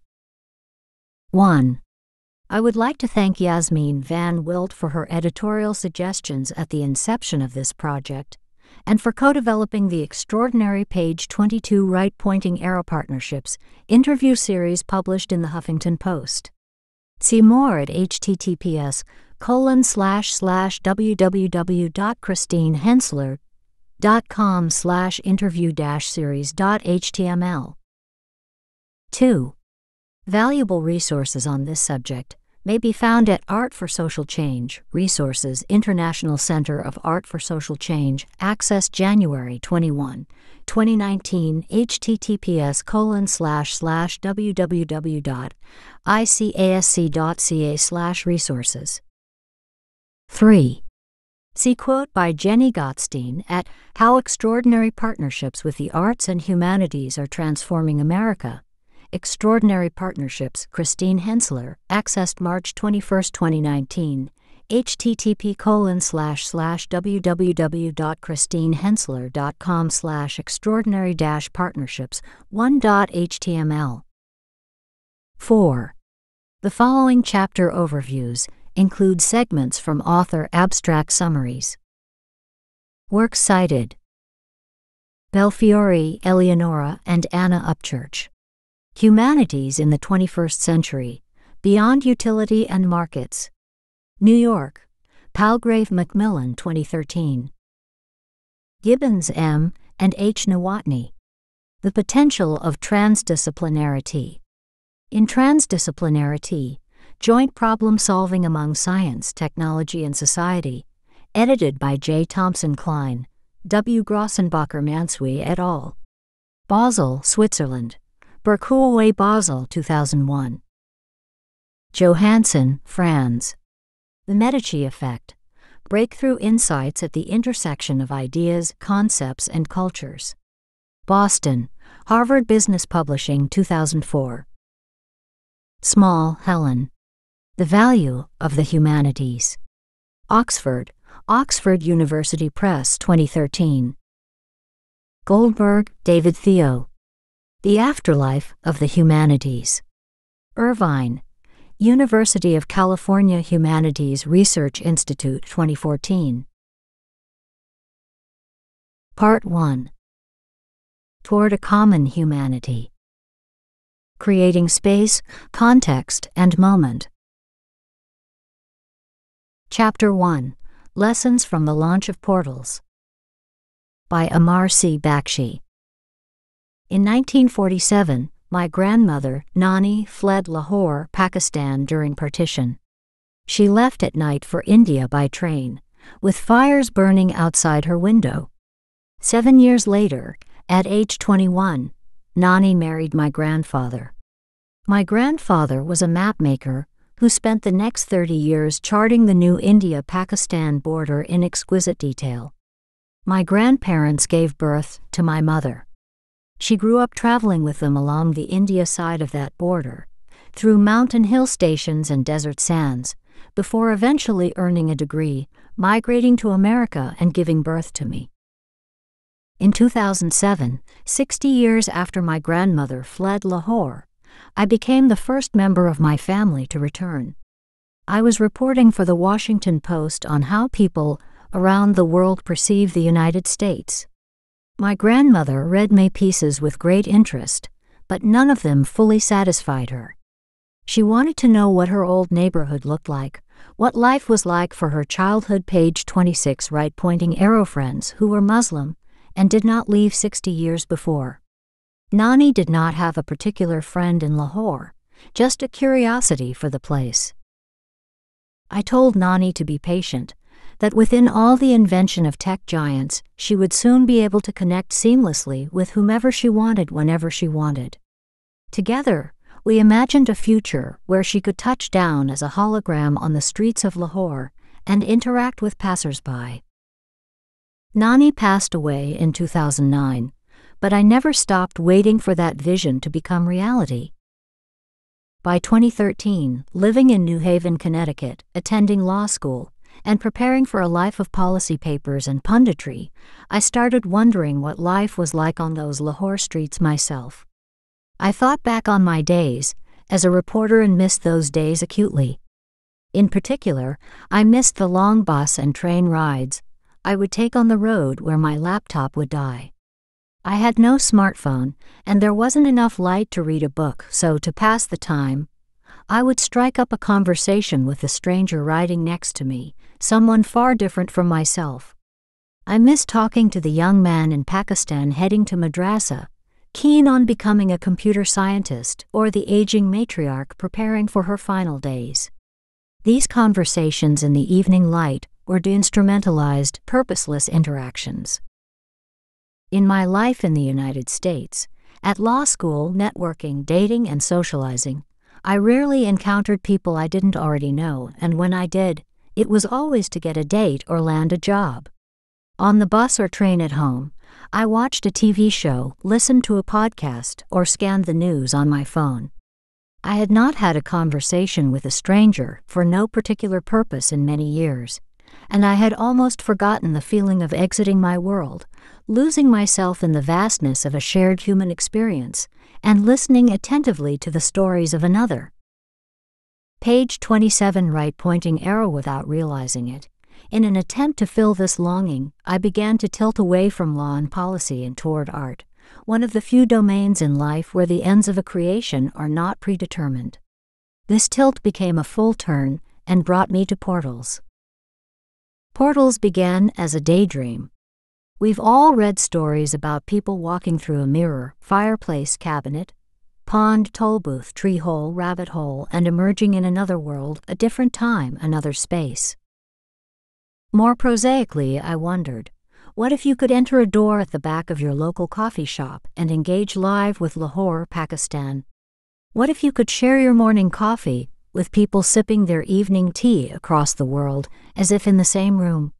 one. I would like to thank Yasmin Van Wilt for her editorial suggestions at the inception of this project, and for co-developing the extraordinary page twenty-two Right-Pointing Arrow Partnerships interview series published in the Huffington Post. See more at https colon slash slash www.christinehensler.com slash interview dash series dot html. two. Valuable resources on this subject may be found at Art for Social Change, Resources, International Center of Art for Social Change, Access January twenty-first, twenty nineteen, https colon slash slash www.icasc.ca slash resources. three. See quote by Jenny Gottstein at How Extraordinary Partnerships with the Arts and Humanities Are Transforming America. Extraordinary Partnerships, Christine Henseler, accessed March twenty-first, twenty nineteen, http colon slash slash www.christinehensler.com slash extraordinary dash partnerships one.html. four. The following chapter overviews include segments from author abstract summaries. Works cited: Belfiore, Eleonora, and Anna Upchurch. Humanities in the twenty-first Century, Beyond Utility and Markets. New York, Palgrave Macmillan, twenty thirteen. Gibbons, M., and H. Nowotny. The Potential of Transdisciplinarity. In Transdisciplinarity, Joint Problem-Solving Among Science, Technology and Society, edited by J. Thompson Klein, W. Grossenbacher-Mansui et al. Basel, Switzerland. Berkouwe Basel, two thousand one. Johansson, Franz. The Medici Effect. Breakthrough Insights at the Intersection of Ideas, Concepts, and Cultures. Boston, Harvard Business Publishing, two thousand four. Small, Helen. The Value of the Humanities. Oxford, Oxford University Press, twenty thirteen. Goldberg, David Theo. The Afterlife of the Humanities. Irvine, University of California Humanities Research Institute, twenty fourteen. Part one. Toward a Common Humanity. Creating Space, Context, and Moment. Chapter one. Lessons from the Launch of Portals. By Amar C. Bakshi. In nineteen forty-seven, my grandmother, Nani, fled Lahore, Pakistan during partition. She left at night for India by train, with fires burning outside her window. Seven years later, at age twenty-one, Nani married my grandfather. My grandfather was a mapmaker who spent the next thirty years charting the new India-Pakistan border in exquisite detail. My grandparents gave birth to my mother. She grew up traveling with them along the India side of that border, through mountain hill stations and desert sands, before eventually earning a degree, migrating to America and giving birth to me. In two thousand seven, sixty years after my grandmother fled Lahore, I became the first member of my family to return. I was reporting for the Washington Post on how people around the world perceive the United States. My grandmother read my pieces with great interest, but none of them fully satisfied her. She wanted to know what her old neighborhood looked like, what life was like for her childhood. Page twenty-six. Right-pointing arrow friends who were Muslim and did not leave sixty years before. Nani did not have a particular friend in Lahore, just a curiosity for the place. I told Nani to be patient, that within all the invention of tech giants, she would soon be able to connect seamlessly with whomever she wanted whenever she wanted. Together, we imagined a future where she could touch down as a hologram on the streets of Lahore and interact with passers-by. Nani passed away in two thousand nine, but I never stopped waiting for that vision to become reality. By twenty thirteen, living in New Haven, Connecticut, attending law school, and preparing for a life of policy papers and punditry, I started wondering what life was like on those Lahore streets myself. I thought back on my days as a reporter and missed those days acutely. In particular, I missed the long bus and train rides I would take on the road where my laptop would die. I had no smartphone, and there wasn't enough light to read a book, so to pass the time, I would strike up a conversation with the stranger riding next to me, someone far different from myself. I missed talking to the young man in Pakistan heading to madrasa, keen on becoming a computer scientist, or the aging matriarch preparing for her final days. These conversations in the evening light were deinstrumentalized, purposeless interactions. In my life in the United States, at law school, networking, dating, and socializing, I rarely encountered people I didn't already know, and when I did, it was always to get a date or land a job. On the bus or train at home, I watched a T V show, listened to a podcast, or scanned the news on my phone. I had not had a conversation with a stranger for no particular purpose in many years, and I had almost forgotten the feeling of exiting my world, losing myself in the vastness of a shared human experience, and listening attentively to the stories of another. Page twenty-seven. Right-pointing arrow. Without realizing it, in an attempt to fill this longing, I began to tilt away from law and policy and toward art, one of the few domains in life where the ends of a creation are not predetermined. This tilt became a full turn and brought me to portals. Portals began as a daydream. We've all read stories about people walking through a mirror, fireplace cabinet, pond, toll booth, tree hole, rabbit hole, and emerging in another world, a different time, another space. More prosaically, I wondered, what if you could enter a door at the back of your local coffee shop and engage live with Lahore, Pakistan? What if you could share your morning coffee with people sipping their evening tea across the world, as if in the same room?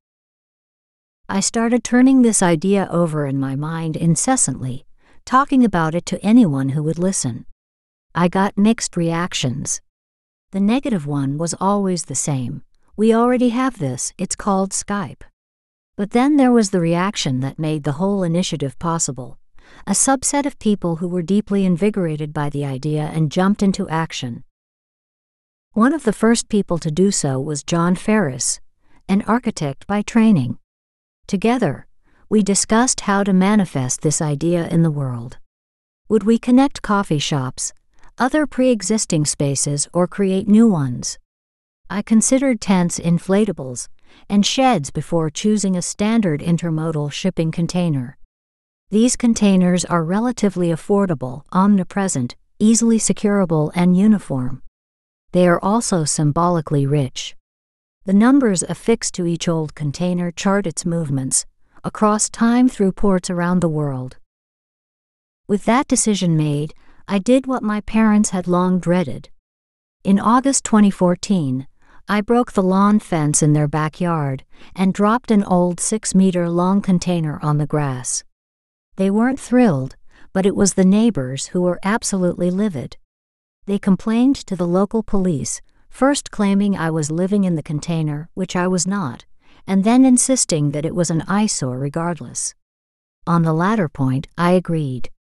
I started turning this idea over in my mind incessantly, talking about it to anyone who would listen. I got mixed reactions. The negative one was always the same. We already have this, it's called Skype. But then there was the reaction that made the whole initiative possible. A subset of people who were deeply invigorated by the idea and jumped into action. One of the first people to do so was John Ferris, an architect by training. Together, we discussed how to manifest this idea in the world. Would we connect coffee shops, other pre-existing spaces, or create new ones? I considered tents, inflatables, and sheds before choosing a standard intermodal shipping container. These containers are relatively affordable, omnipresent, easily securable, and uniform. They are also symbolically rich. The numbers affixed to each old container chart its movements across time through ports around the world. With that decision made, I did what my parents had long dreaded. In August twenty fourteen, I broke the lawn fence in their backyard and dropped an old six-meter-long container on the grass. They weren't thrilled, but it was the neighbors who were absolutely livid. They complained to the local police, first claiming I was living in the container, which I was not, and then insisting that it was an eyesore regardless. On the latter point, I agreed.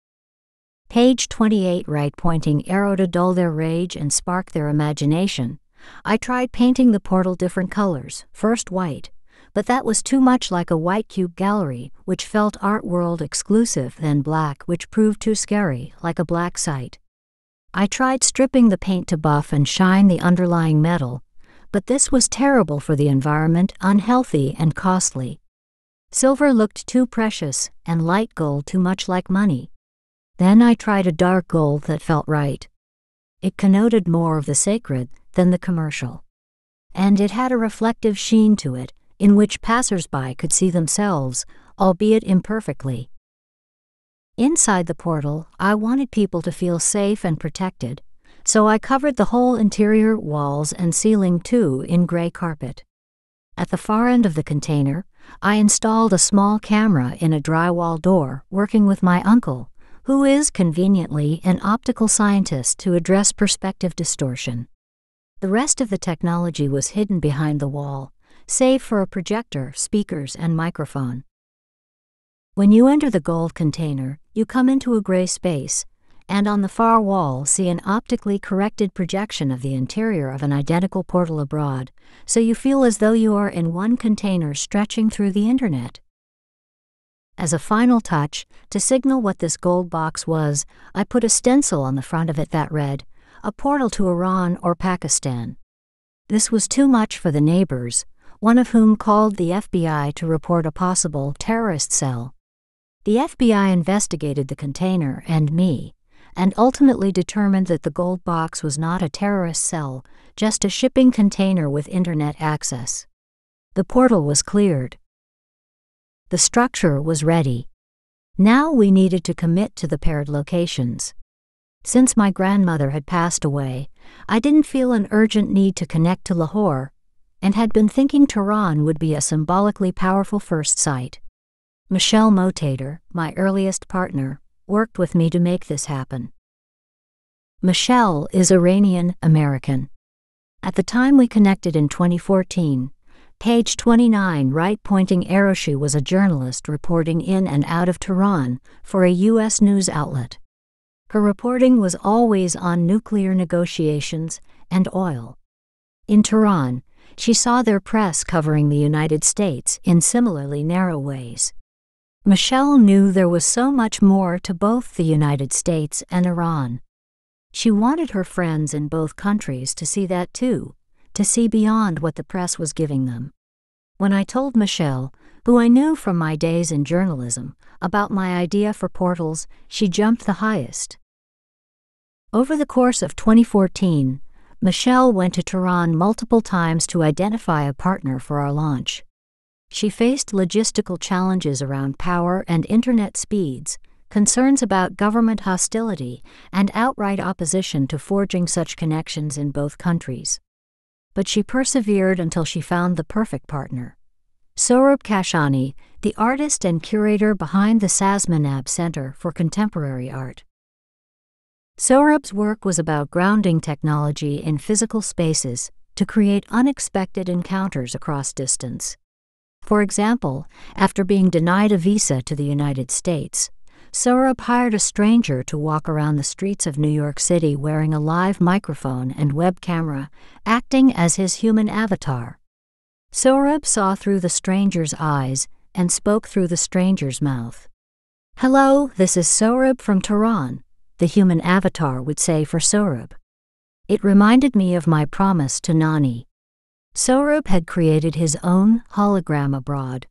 Page twenty-eight, right pointing arrow to dull their rage and spark their imagination. I tried painting the portal different colors, first white, but that was too much like a white cube gallery, which felt art world exclusive, then black, which proved too scary, like a black site. I tried stripping the paint to buff and shine the underlying metal, but this was terrible for the environment, unhealthy and costly. Silver looked too precious, and light gold too much like money. Then I tried a dark gold that felt right. It connoted more of the sacred than the commercial. And it had a reflective sheen to it, in which passers-by could see themselves, albeit imperfectly. Inside the portal, I wanted people to feel safe and protected, so I covered the whole interior, walls and ceiling too, in gray carpet. At the far end of the container, I installed a small camera in a drywall door, working with my uncle, who is conveniently an optical scientist, to address perspective distortion. The rest of the technology was hidden behind the wall, save for a projector, speakers, and microphone. When you enter the gold container, you come into a gray space, and on the far wall see an optically corrected projection of the interior of an identical portal abroad, so you feel as though you are in one container stretching through the internet. As a final touch, to signal what this gold box was, I put a stencil on the front of it that read, "A portal to Iran or Pakistan." This was too much for the neighbors, one of whom called the F B I to report a possible terrorist cell. The F B I investigated the container and me, and ultimately determined that the gold box was not a terrorist cell, just a shipping container with internet access. The portal was cleared. The structure was ready. Now we needed to commit to the paired locations. Since my grandmother had passed away, I didn't feel an urgent need to connect to Lahore, and had been thinking Tehran would be a symbolically powerful first site. Michelle Motator, my earliest partner, worked with me to make this happen. Michelle is Iranian-American. At the time we connected in twenty fourteen, page twenty-nine, right-pointing arrow, she was a journalist reporting in and out of Tehran for a U S news outlet. Her reporting was always on nuclear negotiations and oil. In Tehran, she saw their press covering the United States in similarly narrow ways. Michelle knew there was so much more to both the United States and Iran. She wanted her friends in both countries to see that too, to see beyond what the press was giving them. When I told Michelle, who I knew from my days in journalism, about my idea for portals, she jumped the highest. Over the course of twenty fourteen, Michelle went to Tehran multiple times to identify a partner for our launch. She faced logistical challenges around power and internet speeds, concerns about government hostility, and outright opposition to forging such connections in both countries. But she persevered until she found the perfect partner. Sohrab Kashani, the artist and curator behind the Sazmanab Center for Contemporary Art. Sohrab's work was about grounding technology in physical spaces to create unexpected encounters across distance. For example, after being denied a visa to the United States, Sohrab hired a stranger to walk around the streets of New York City wearing a live microphone and web camera, acting as his human avatar. Sohrab saw through the stranger's eyes and spoke through the stranger's mouth. "Hello, this is Sohrab from Tehran," the human avatar would say for Sohrab. It reminded me of my promise to Nani. Sohrab had created his own hologram abroad.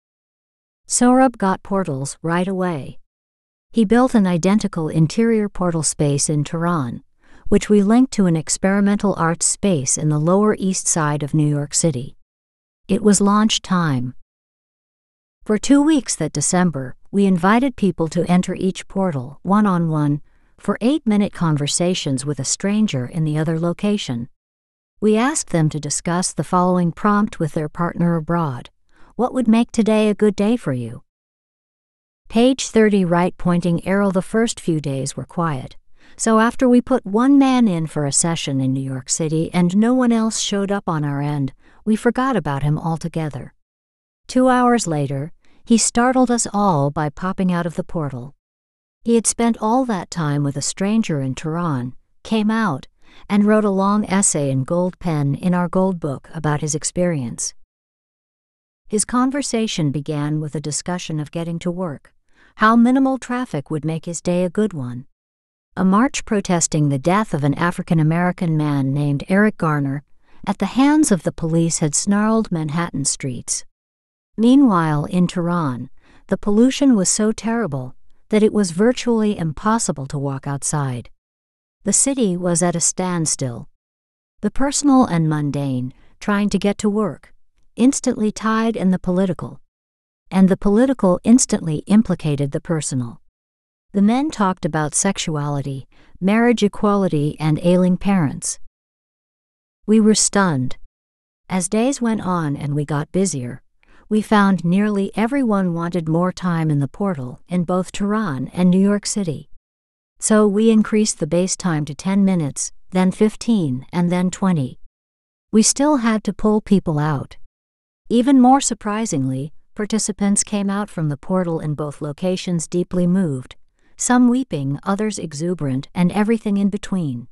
Sohrab got portals right away. He built an identical interior portal space in Tehran, which we linked to an experimental arts space in the Lower East Side of New York City. It was launch time. For two weeks that December, we invited people to enter each portal, one-on-one, for eight-minute conversations with a stranger in the other location. We asked them to discuss the following prompt with their partner abroad. What would make today a good day for you? Page thirty, right pointing arrow. The first few days were quiet, so after we put one man in for a session in New York City and no one else showed up on our end, we forgot about him altogether. Two hours later, he startled us all by popping out of the portal. He had spent all that time with a stranger in Tehran, came out, and wrote a long essay in gold pen in our gold book about his experience. His conversation began with a discussion of getting to work, how minimal traffic would make his day a good one. A march protesting the death of an African-American man named Eric Garner at the hands of the police had snarled Manhattan streets. Meanwhile, in Tehran, the pollution was so terrible that it was virtually impossible to walk outside. The city was at a standstill. The personal and mundane, trying to get to work, instantly tied in the political, and the political instantly implicated the personal. The men talked about sexuality, marriage equality, and ailing parents. We were stunned. As days went on and we got busier, we found nearly everyone wanted more time in the portal in both Tehran and New York City. So we increased the base time to ten minutes, then fifteen, and then twenty. We still had to pull people out. Even more surprisingly, participants came out from the portal in both locations deeply moved, some weeping, others exuberant, and everything in between.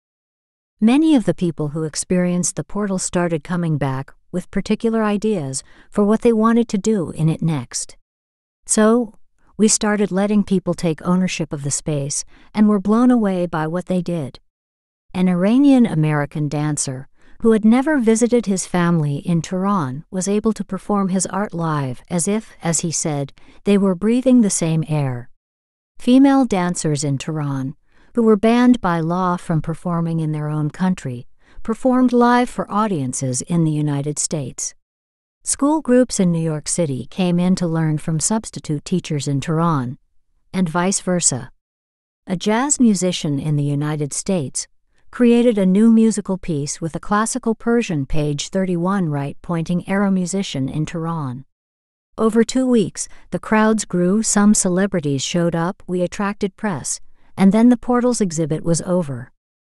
Many of the people who experienced the portal started coming back with particular ideas for what they wanted to do in it next. So, we started letting people take ownership of the space and were blown away by what they did. An Iranian-American dancer who had never visited his family in Tehran was able to perform his art live as if, as he said, they were breathing the same air. Female dancers in Tehran, who were banned by law from performing in their own country, performed live for audiences in the United States. School groups in New York City came in to learn from substitute teachers in Tehran, and vice versa. A jazz musician in the United States created a new musical piece with a classical Persian page thirty-one right pointing arrow musician in Tehran. Over two weeks, the crowds grew, some celebrities showed up, we attracted press, and then the portal's exhibit was over.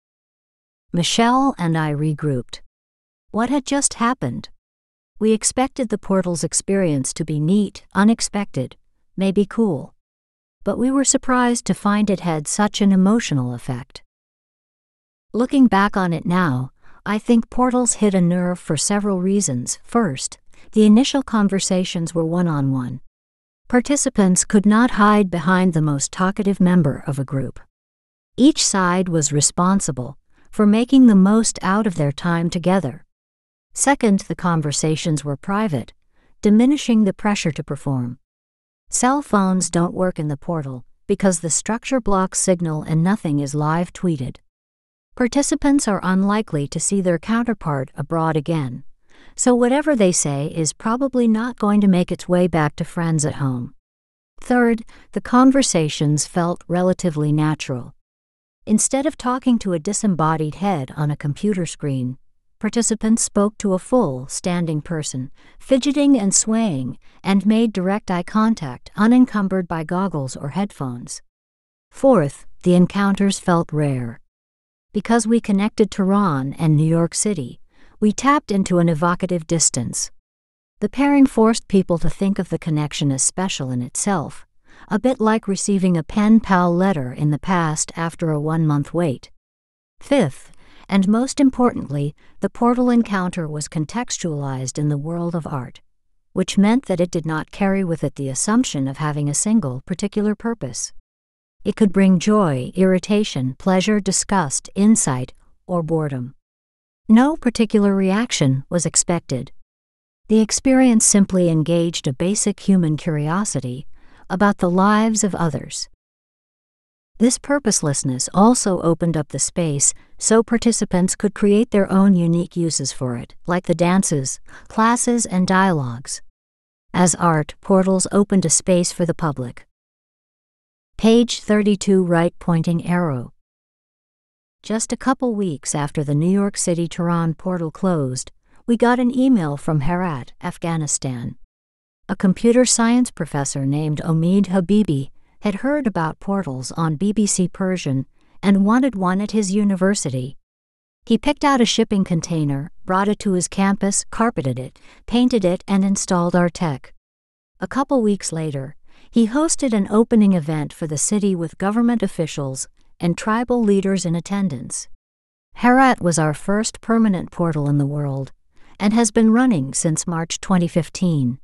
Michelle and I regrouped. What had just happened? We expected the portal's experience to be neat, unexpected, maybe cool. But we were surprised to find it had such an emotional effect. Looking back on it now, I think portals hit a nerve for several reasons. First, the initial conversations were one-on-one. Participants could not hide behind the most talkative member of a group. Each side was responsible for making the most out of their time together. Second, the conversations were private, diminishing the pressure to perform. Cell phones don't work in the portal because the structure blocks signal and nothing is live tweeted. Participants are unlikely to see their counterpart abroad again, so whatever they say is probably not going to make its way back to friends at home. Third, the conversations felt relatively natural. Instead of talking to a disembodied head on a computer screen, participants spoke to a full, standing person, fidgeting and swaying, and made direct eye contact unencumbered by goggles or headphones. Fourth, the encounters felt rare. Because we connected Tehran and New York City, we tapped into an evocative distance. The pairing forced people to think of the connection as special in itself, a bit like receiving a pen pal letter in the past after a one-month wait. Fifth, and most importantly, the portal encounter was contextualized in the world of art, which meant that it did not carry with it the assumption of having a single particular purpose. It could bring joy, irritation, pleasure, disgust, insight, or boredom. No particular reaction was expected. The experience simply engaged a basic human curiosity about the lives of others. This purposelessness also opened up the space so participants could create their own unique uses for it, like the dances, classes, and dialogues. As art, portals opened a space for the public. Page thirty-two, right pointing arrow. Just a couple weeks after the New York City Tehran portal closed, we got an email from Herat, Afghanistan. A computer science professor named Omid Habibi had heard about portals on B B C Persian and wanted one at his university. He picked out a shipping container, brought it to his campus, carpeted it, painted it, and installed our tech. A couple weeks later, he hosted an opening event for the city with government officials and tribal leaders in attendance. Herat was our first permanent portal in the world and has been running since March twenty fifteen.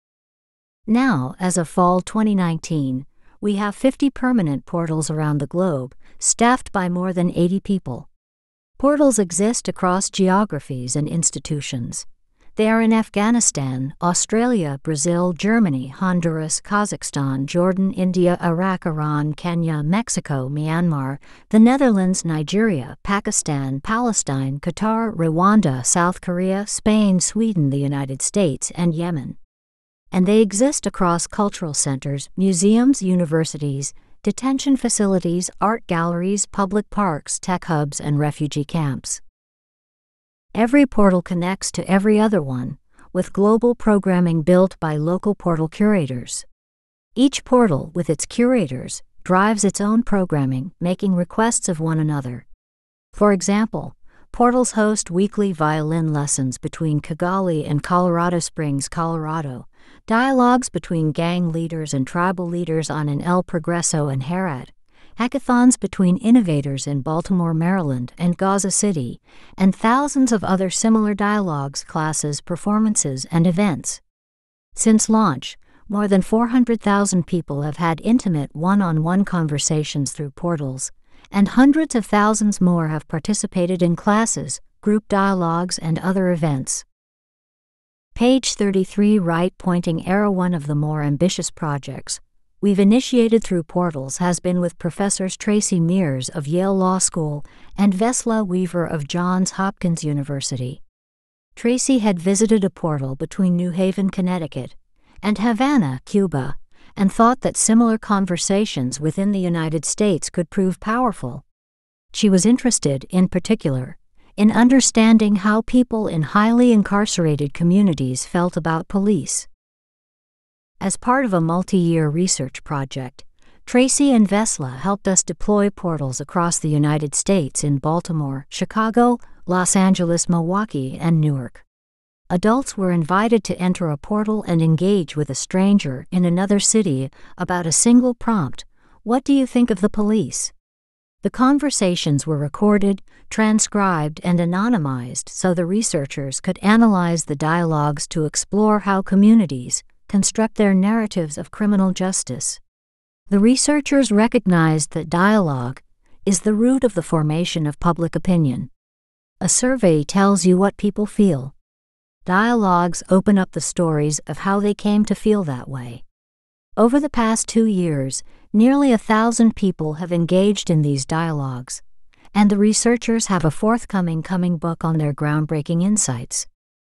Now, as of fall twenty nineteen, we have fifty permanent portals around the globe, staffed by more than eighty people. Portals exist across geographies and institutions. They are in Afghanistan, Australia, Brazil, Germany, Honduras, Kazakhstan, Jordan, India, Iraq, Iran, Kenya, Mexico, Myanmar, the Netherlands, Nigeria, Pakistan, Palestine, Qatar, Rwanda, South Korea, Spain, Sweden, the United States, and Yemen. And they exist across cultural centers, museums, universities, detention facilities, art galleries, public parks, tech hubs, and refugee camps. Every portal connects to every other one, with global programming built by local portal curators. Each portal, with its curators, drives its own programming, making requests of one another. For example, portals host weekly violin lessons between Kigali and Colorado Springs, Colorado, dialogues between gang leaders and tribal leaders on an El Progreso and Herat, hackathons between innovators in Baltimore, Maryland, and Gaza City, and thousands of other similar dialogues, classes, performances, and events. Since launch, more than four hundred thousand people have had intimate one-on-one conversations through portals, and hundreds of thousands more have participated in classes, group dialogues, and other events. Page thirty-three, right pointing arrow. One of the more ambitious projects we've initiated through portals has been with Professors Tracy Mears of Yale Law School and Vesla Weaver of Johns Hopkins University. Tracy had visited a portal between New Haven, Connecticut, and Havana, Cuba, and thought that similar conversations within the United States could prove powerful. She was interested, in particular, in understanding how people in highly incarcerated communities felt about police. As part of a multi-year research project, Tracy and Vesla helped us deploy portals across the United States in Baltimore, Chicago, Los Angeles, Milwaukee, and Newark. Adults were invited to enter a portal and engage with a stranger in another city about a single prompt: "What do you think of the police?" The conversations were recorded, transcribed, and anonymized so the researchers could analyze the dialogues to explore how communities, construct their narratives of criminal justice. The researchers recognized that dialogue is the root of the formation of public opinion. A survey tells you what people feel. Dialogues open up the stories of how they came to feel that way. Over the past two years, nearly a thousand people have engaged in these dialogues, and the researchers have a forthcoming coming book on their groundbreaking insights.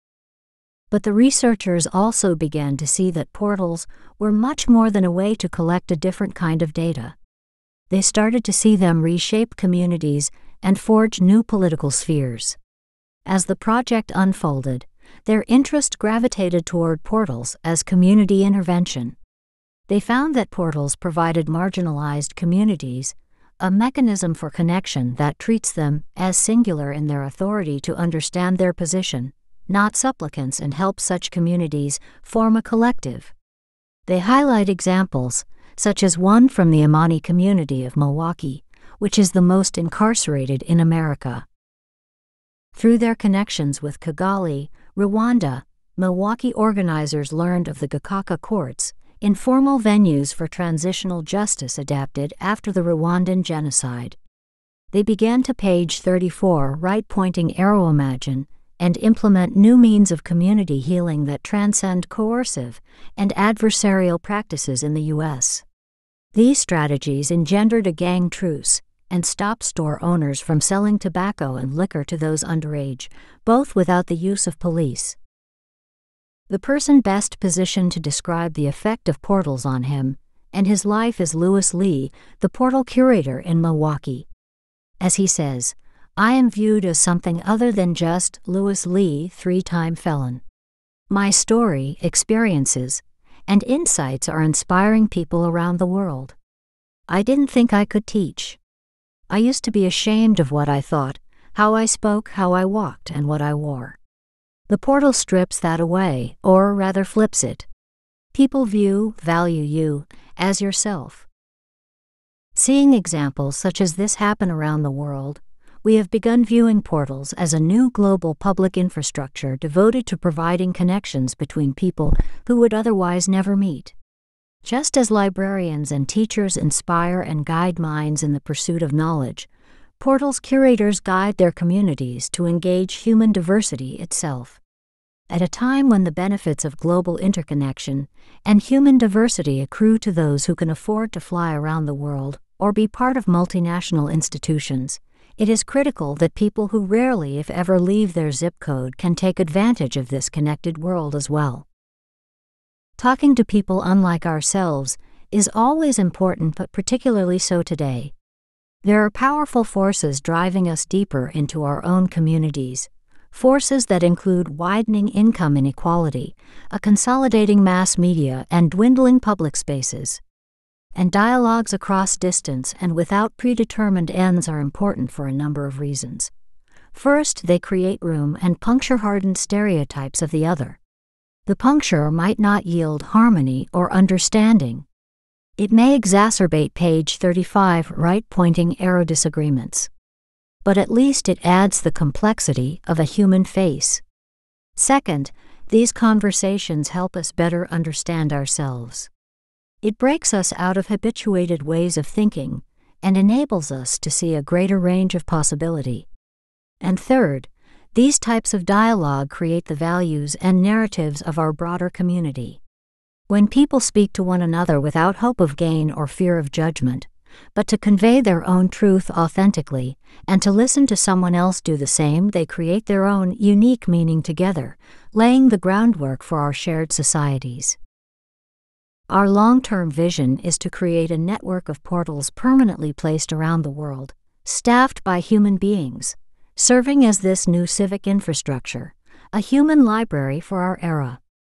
But the researchers also began to see that portals were much more than a way to collect a different kind of data. They started to see them reshape communities and forge new political spheres. As the project unfolded, their interest gravitated toward portals as community intervention. They found that portals provided marginalized communities a mechanism for connection that treats them as singular in their authority to understand their position, not supplicants, and help such communities form a collective. They highlight examples, such as one from the Imani community of Milwaukee, which is the most incarcerated in America. Through their connections with Kigali, Rwanda, Milwaukee organizers learned of the Gacaca courts, informal venues for transitional justice adapted after the Rwandan genocide. They began to page thirty-four right-pointing reimagine and implement new means of community healing that transcend coercive and adversarial practices in the U S These strategies engendered a gang truce and stopped store owners from selling tobacco and liquor to those underage, both without the use of police. The person best positioned to describe the effect of portals on him and his life is Louis Lee, the portal curator in Milwaukee. As he says, "I am viewed as something other than just Louis Lee, three-time felon. My story, experiences, and insights are inspiring people around the world. I didn't think I could teach. I used to be ashamed of what I thought, how I spoke, how I walked, and what I wore. The portal strips that away, or rather flips it. People view, value you as yourself." Seeing examples such as this happen around the world, we have begun viewing portals as a new global public infrastructure devoted to providing connections between people who would otherwise never meet. Just as librarians and teachers inspire and guide minds in the pursuit of knowledge, portals curators guide their communities to engage human diversity itself. At a time when the benefits of global interconnection and human diversity accrue to those who can afford to fly around the world or be part of multinational institutions, it is critical that people who rarely, if ever, leave their zip code can take advantage of this connected world as well. Talking to people unlike ourselves is always important, but particularly so today. There are powerful forces driving us deeper into our own communities, forces that include widening income inequality, a consolidating mass media, and dwindling public spaces. And dialogues across distance and without predetermined ends are important for a number of reasons. First, they create room and puncture hardened stereotypes of the other. The puncture might not yield harmony or understanding. It may exacerbate page thirty-five right-pointing arrow disagreements. But at least it adds the complexity of a human face. Second, these conversations help us better understand ourselves. It breaks us out of habituated ways of thinking and enables us to see a greater range of possibility. And third, these types of dialogue create the values and narratives of our broader community. When people speak to one another without hope of gain or fear of judgment, but to convey their own truth authentically and to listen to someone else do the same, they create their own unique meaning together, laying the groundwork for our shared societies. Our long-term vision is to create a network of portals permanently placed around the world, staffed by human beings, serving as this new civic infrastructure, a human library for our era.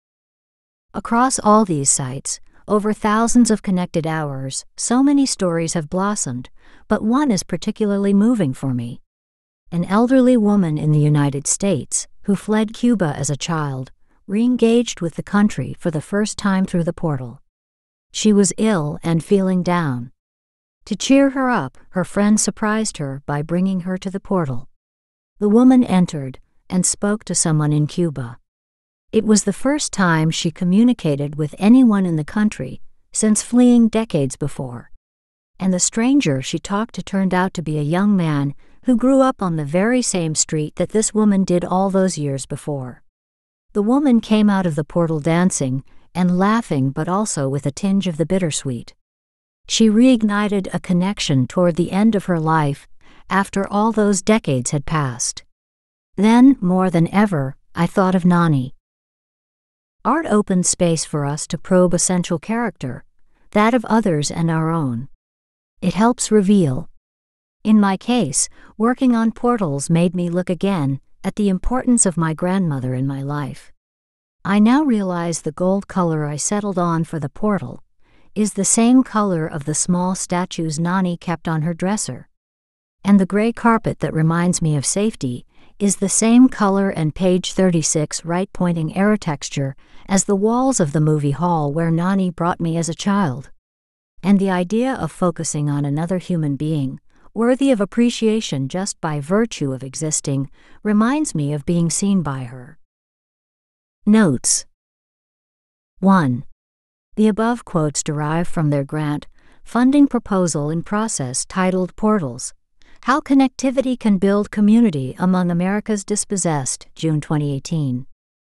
Across all these sites, over thousands of connected hours, so many stories have blossomed, but one is particularly moving for me. An elderly woman in the United States, who fled Cuba as a child, re-engaged with the country for the first time through the portal. She was ill and feeling down. To cheer her up, her friend surprised her by bringing her to the portal. The woman entered and spoke to someone in Cuba. It was the first time she communicated with anyone in the country since fleeing decades before. And the stranger she talked to turned out to be a young man who grew up on the very same street that this woman did all those years before. The woman came out of the portal dancing and laughing, but also with a tinge of the bittersweet. She reignited a connection toward the end of her life after all those decades had passed. Then, more than ever, I thought of Nani. Art opens space for us to probe a central character, that of others and our own. It helps reveal. In my case, working on portals made me look again at the importance of my grandmother in my life. I now realize the gold color I settled on for the portal is the same color of the small statues Nani kept on her dresser. And the gray carpet that reminds me of safety is the same color and page thirty-six right-pointing arrow texture as the walls of the movie hall where Nani brought me as a child. And the idea of focusing on another human being, worthy of appreciation just by virtue of existing, reminds me of being seen by her. Notes. one. The above quotes derive from their grant funding proposal in process titled Portals: How Connectivity Can Build Community Among America's Dispossessed, June twenty eighteen.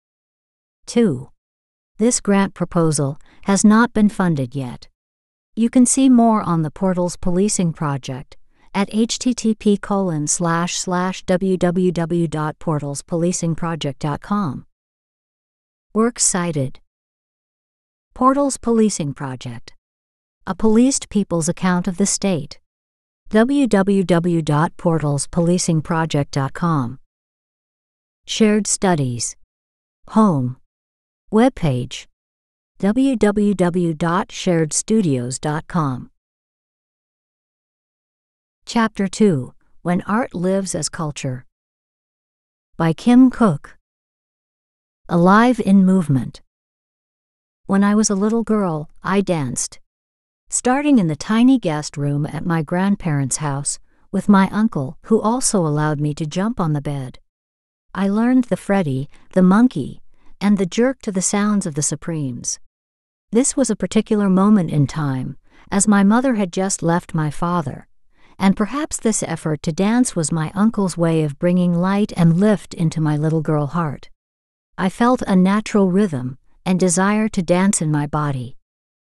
two. This grant proposal has not been funded yet. You can see more on the Portals Policing Project at h t t p colon slash slash w w w dot portals policing project dot com. Works cited. Portals Policing Project. A Policed People's Account of the State. w w w dot portals policing project dot com. Shared Studies. Home. Webpage. w w w dot shared studios dot com. Chapter two. When Art Lives as Culture. By Kim Cook. Alive in Movement. When I was a little girl, I danced. Starting in the tiny guest room at my grandparents' house, with my uncle, who also allowed me to jump on the bed. I learned the Freddy, the monkey, and the jerk to the sounds of the Supremes. This was a particular moment in time, as my mother had just left my father, and perhaps this effort to dance was my uncle's way of bringing light and lift into my little girl heart. I felt a natural rhythm and desire to dance in my body.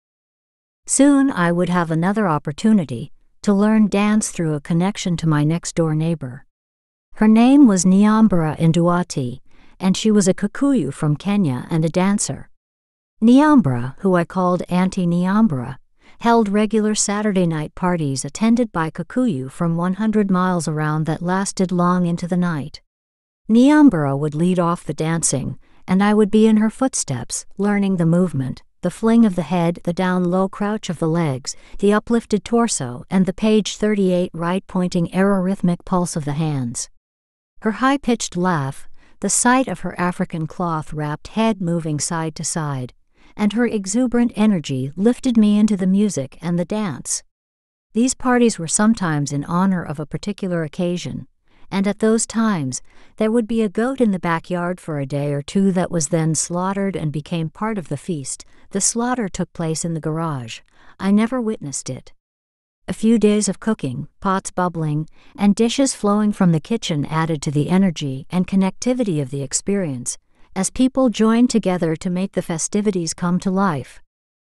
Soon I would have another opportunity to learn dance through a connection to my next-door neighbor. Her name was Nyambura Nduati, and she was a Kikuyu from Kenya and a dancer. Nyambura, who I called Auntie Nyambura, held regular Saturday night parties attended by Kikuyu from one hundred miles around that lasted long into the night. Nyambura would lead off the dancing, and I would be in her footsteps, learning the movement, the fling of the head, the down-low crouch of the legs, the uplifted torso, and the page thirty-eight right-pointing arrow rhythmic pulse of the hands. Her high-pitched laugh, the sight of her African cloth-wrapped head moving side to side, and her exuberant energy lifted me into the music and the dance. These parties were sometimes in honor of a particular occasion, and at those times there would be a goat in the backyard for a day or two that was then slaughtered and became part of the feast. The slaughter took place in the garage. I never witnessed it. A few days of cooking, pots bubbling, and dishes flowing from the kitchen added to the energy and connectivity of the experience, as people joined together to make the festivities come to life.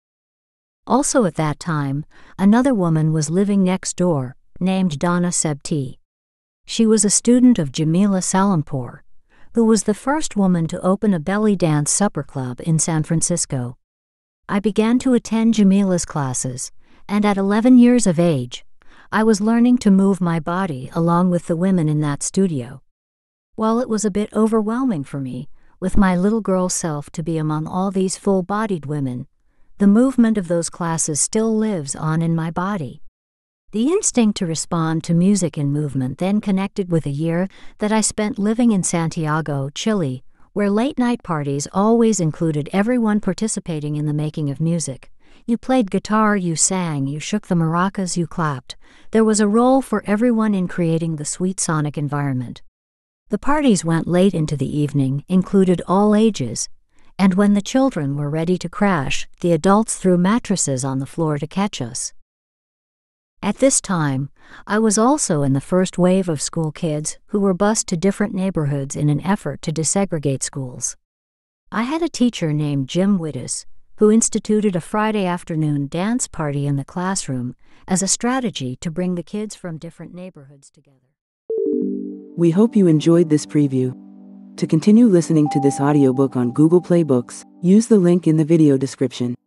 Also at that time, another woman was living next door, named Donna Sebti. She was a student of Jamila Salampur, who was the first woman to open a belly dance supper club in San Francisco. I began to attend Jamila's classes, and at eleven years of age, I was learning to move my body along with the women in that studio. While it was a bit overwhelming for me, with my little girl self to be among all these full-bodied women, the movement of those classes still lives on in my body. The instinct to respond to music and movement then connected with a year that I spent living in Santiago, Chile, where late-night parties always included everyone participating in the making of music. You played guitar, you sang, you shook the maracas, you clapped. There was a role for everyone in creating the sweet sonic environment. The parties went late into the evening, included all ages, And when the children were ready to crash, the adults threw mattresses on the floor to catch us. At this time, I was also in the first wave of school kids who were bused to different neighborhoods in an effort to desegregate schools. I had a teacher named Jim Wittes who instituted a Friday afternoon dance party in the classroom as a strategy to bring the kids from different neighborhoods together. We hope you enjoyed this preview. To continue listening to this audiobook on Google Play Books, use the link in the video description.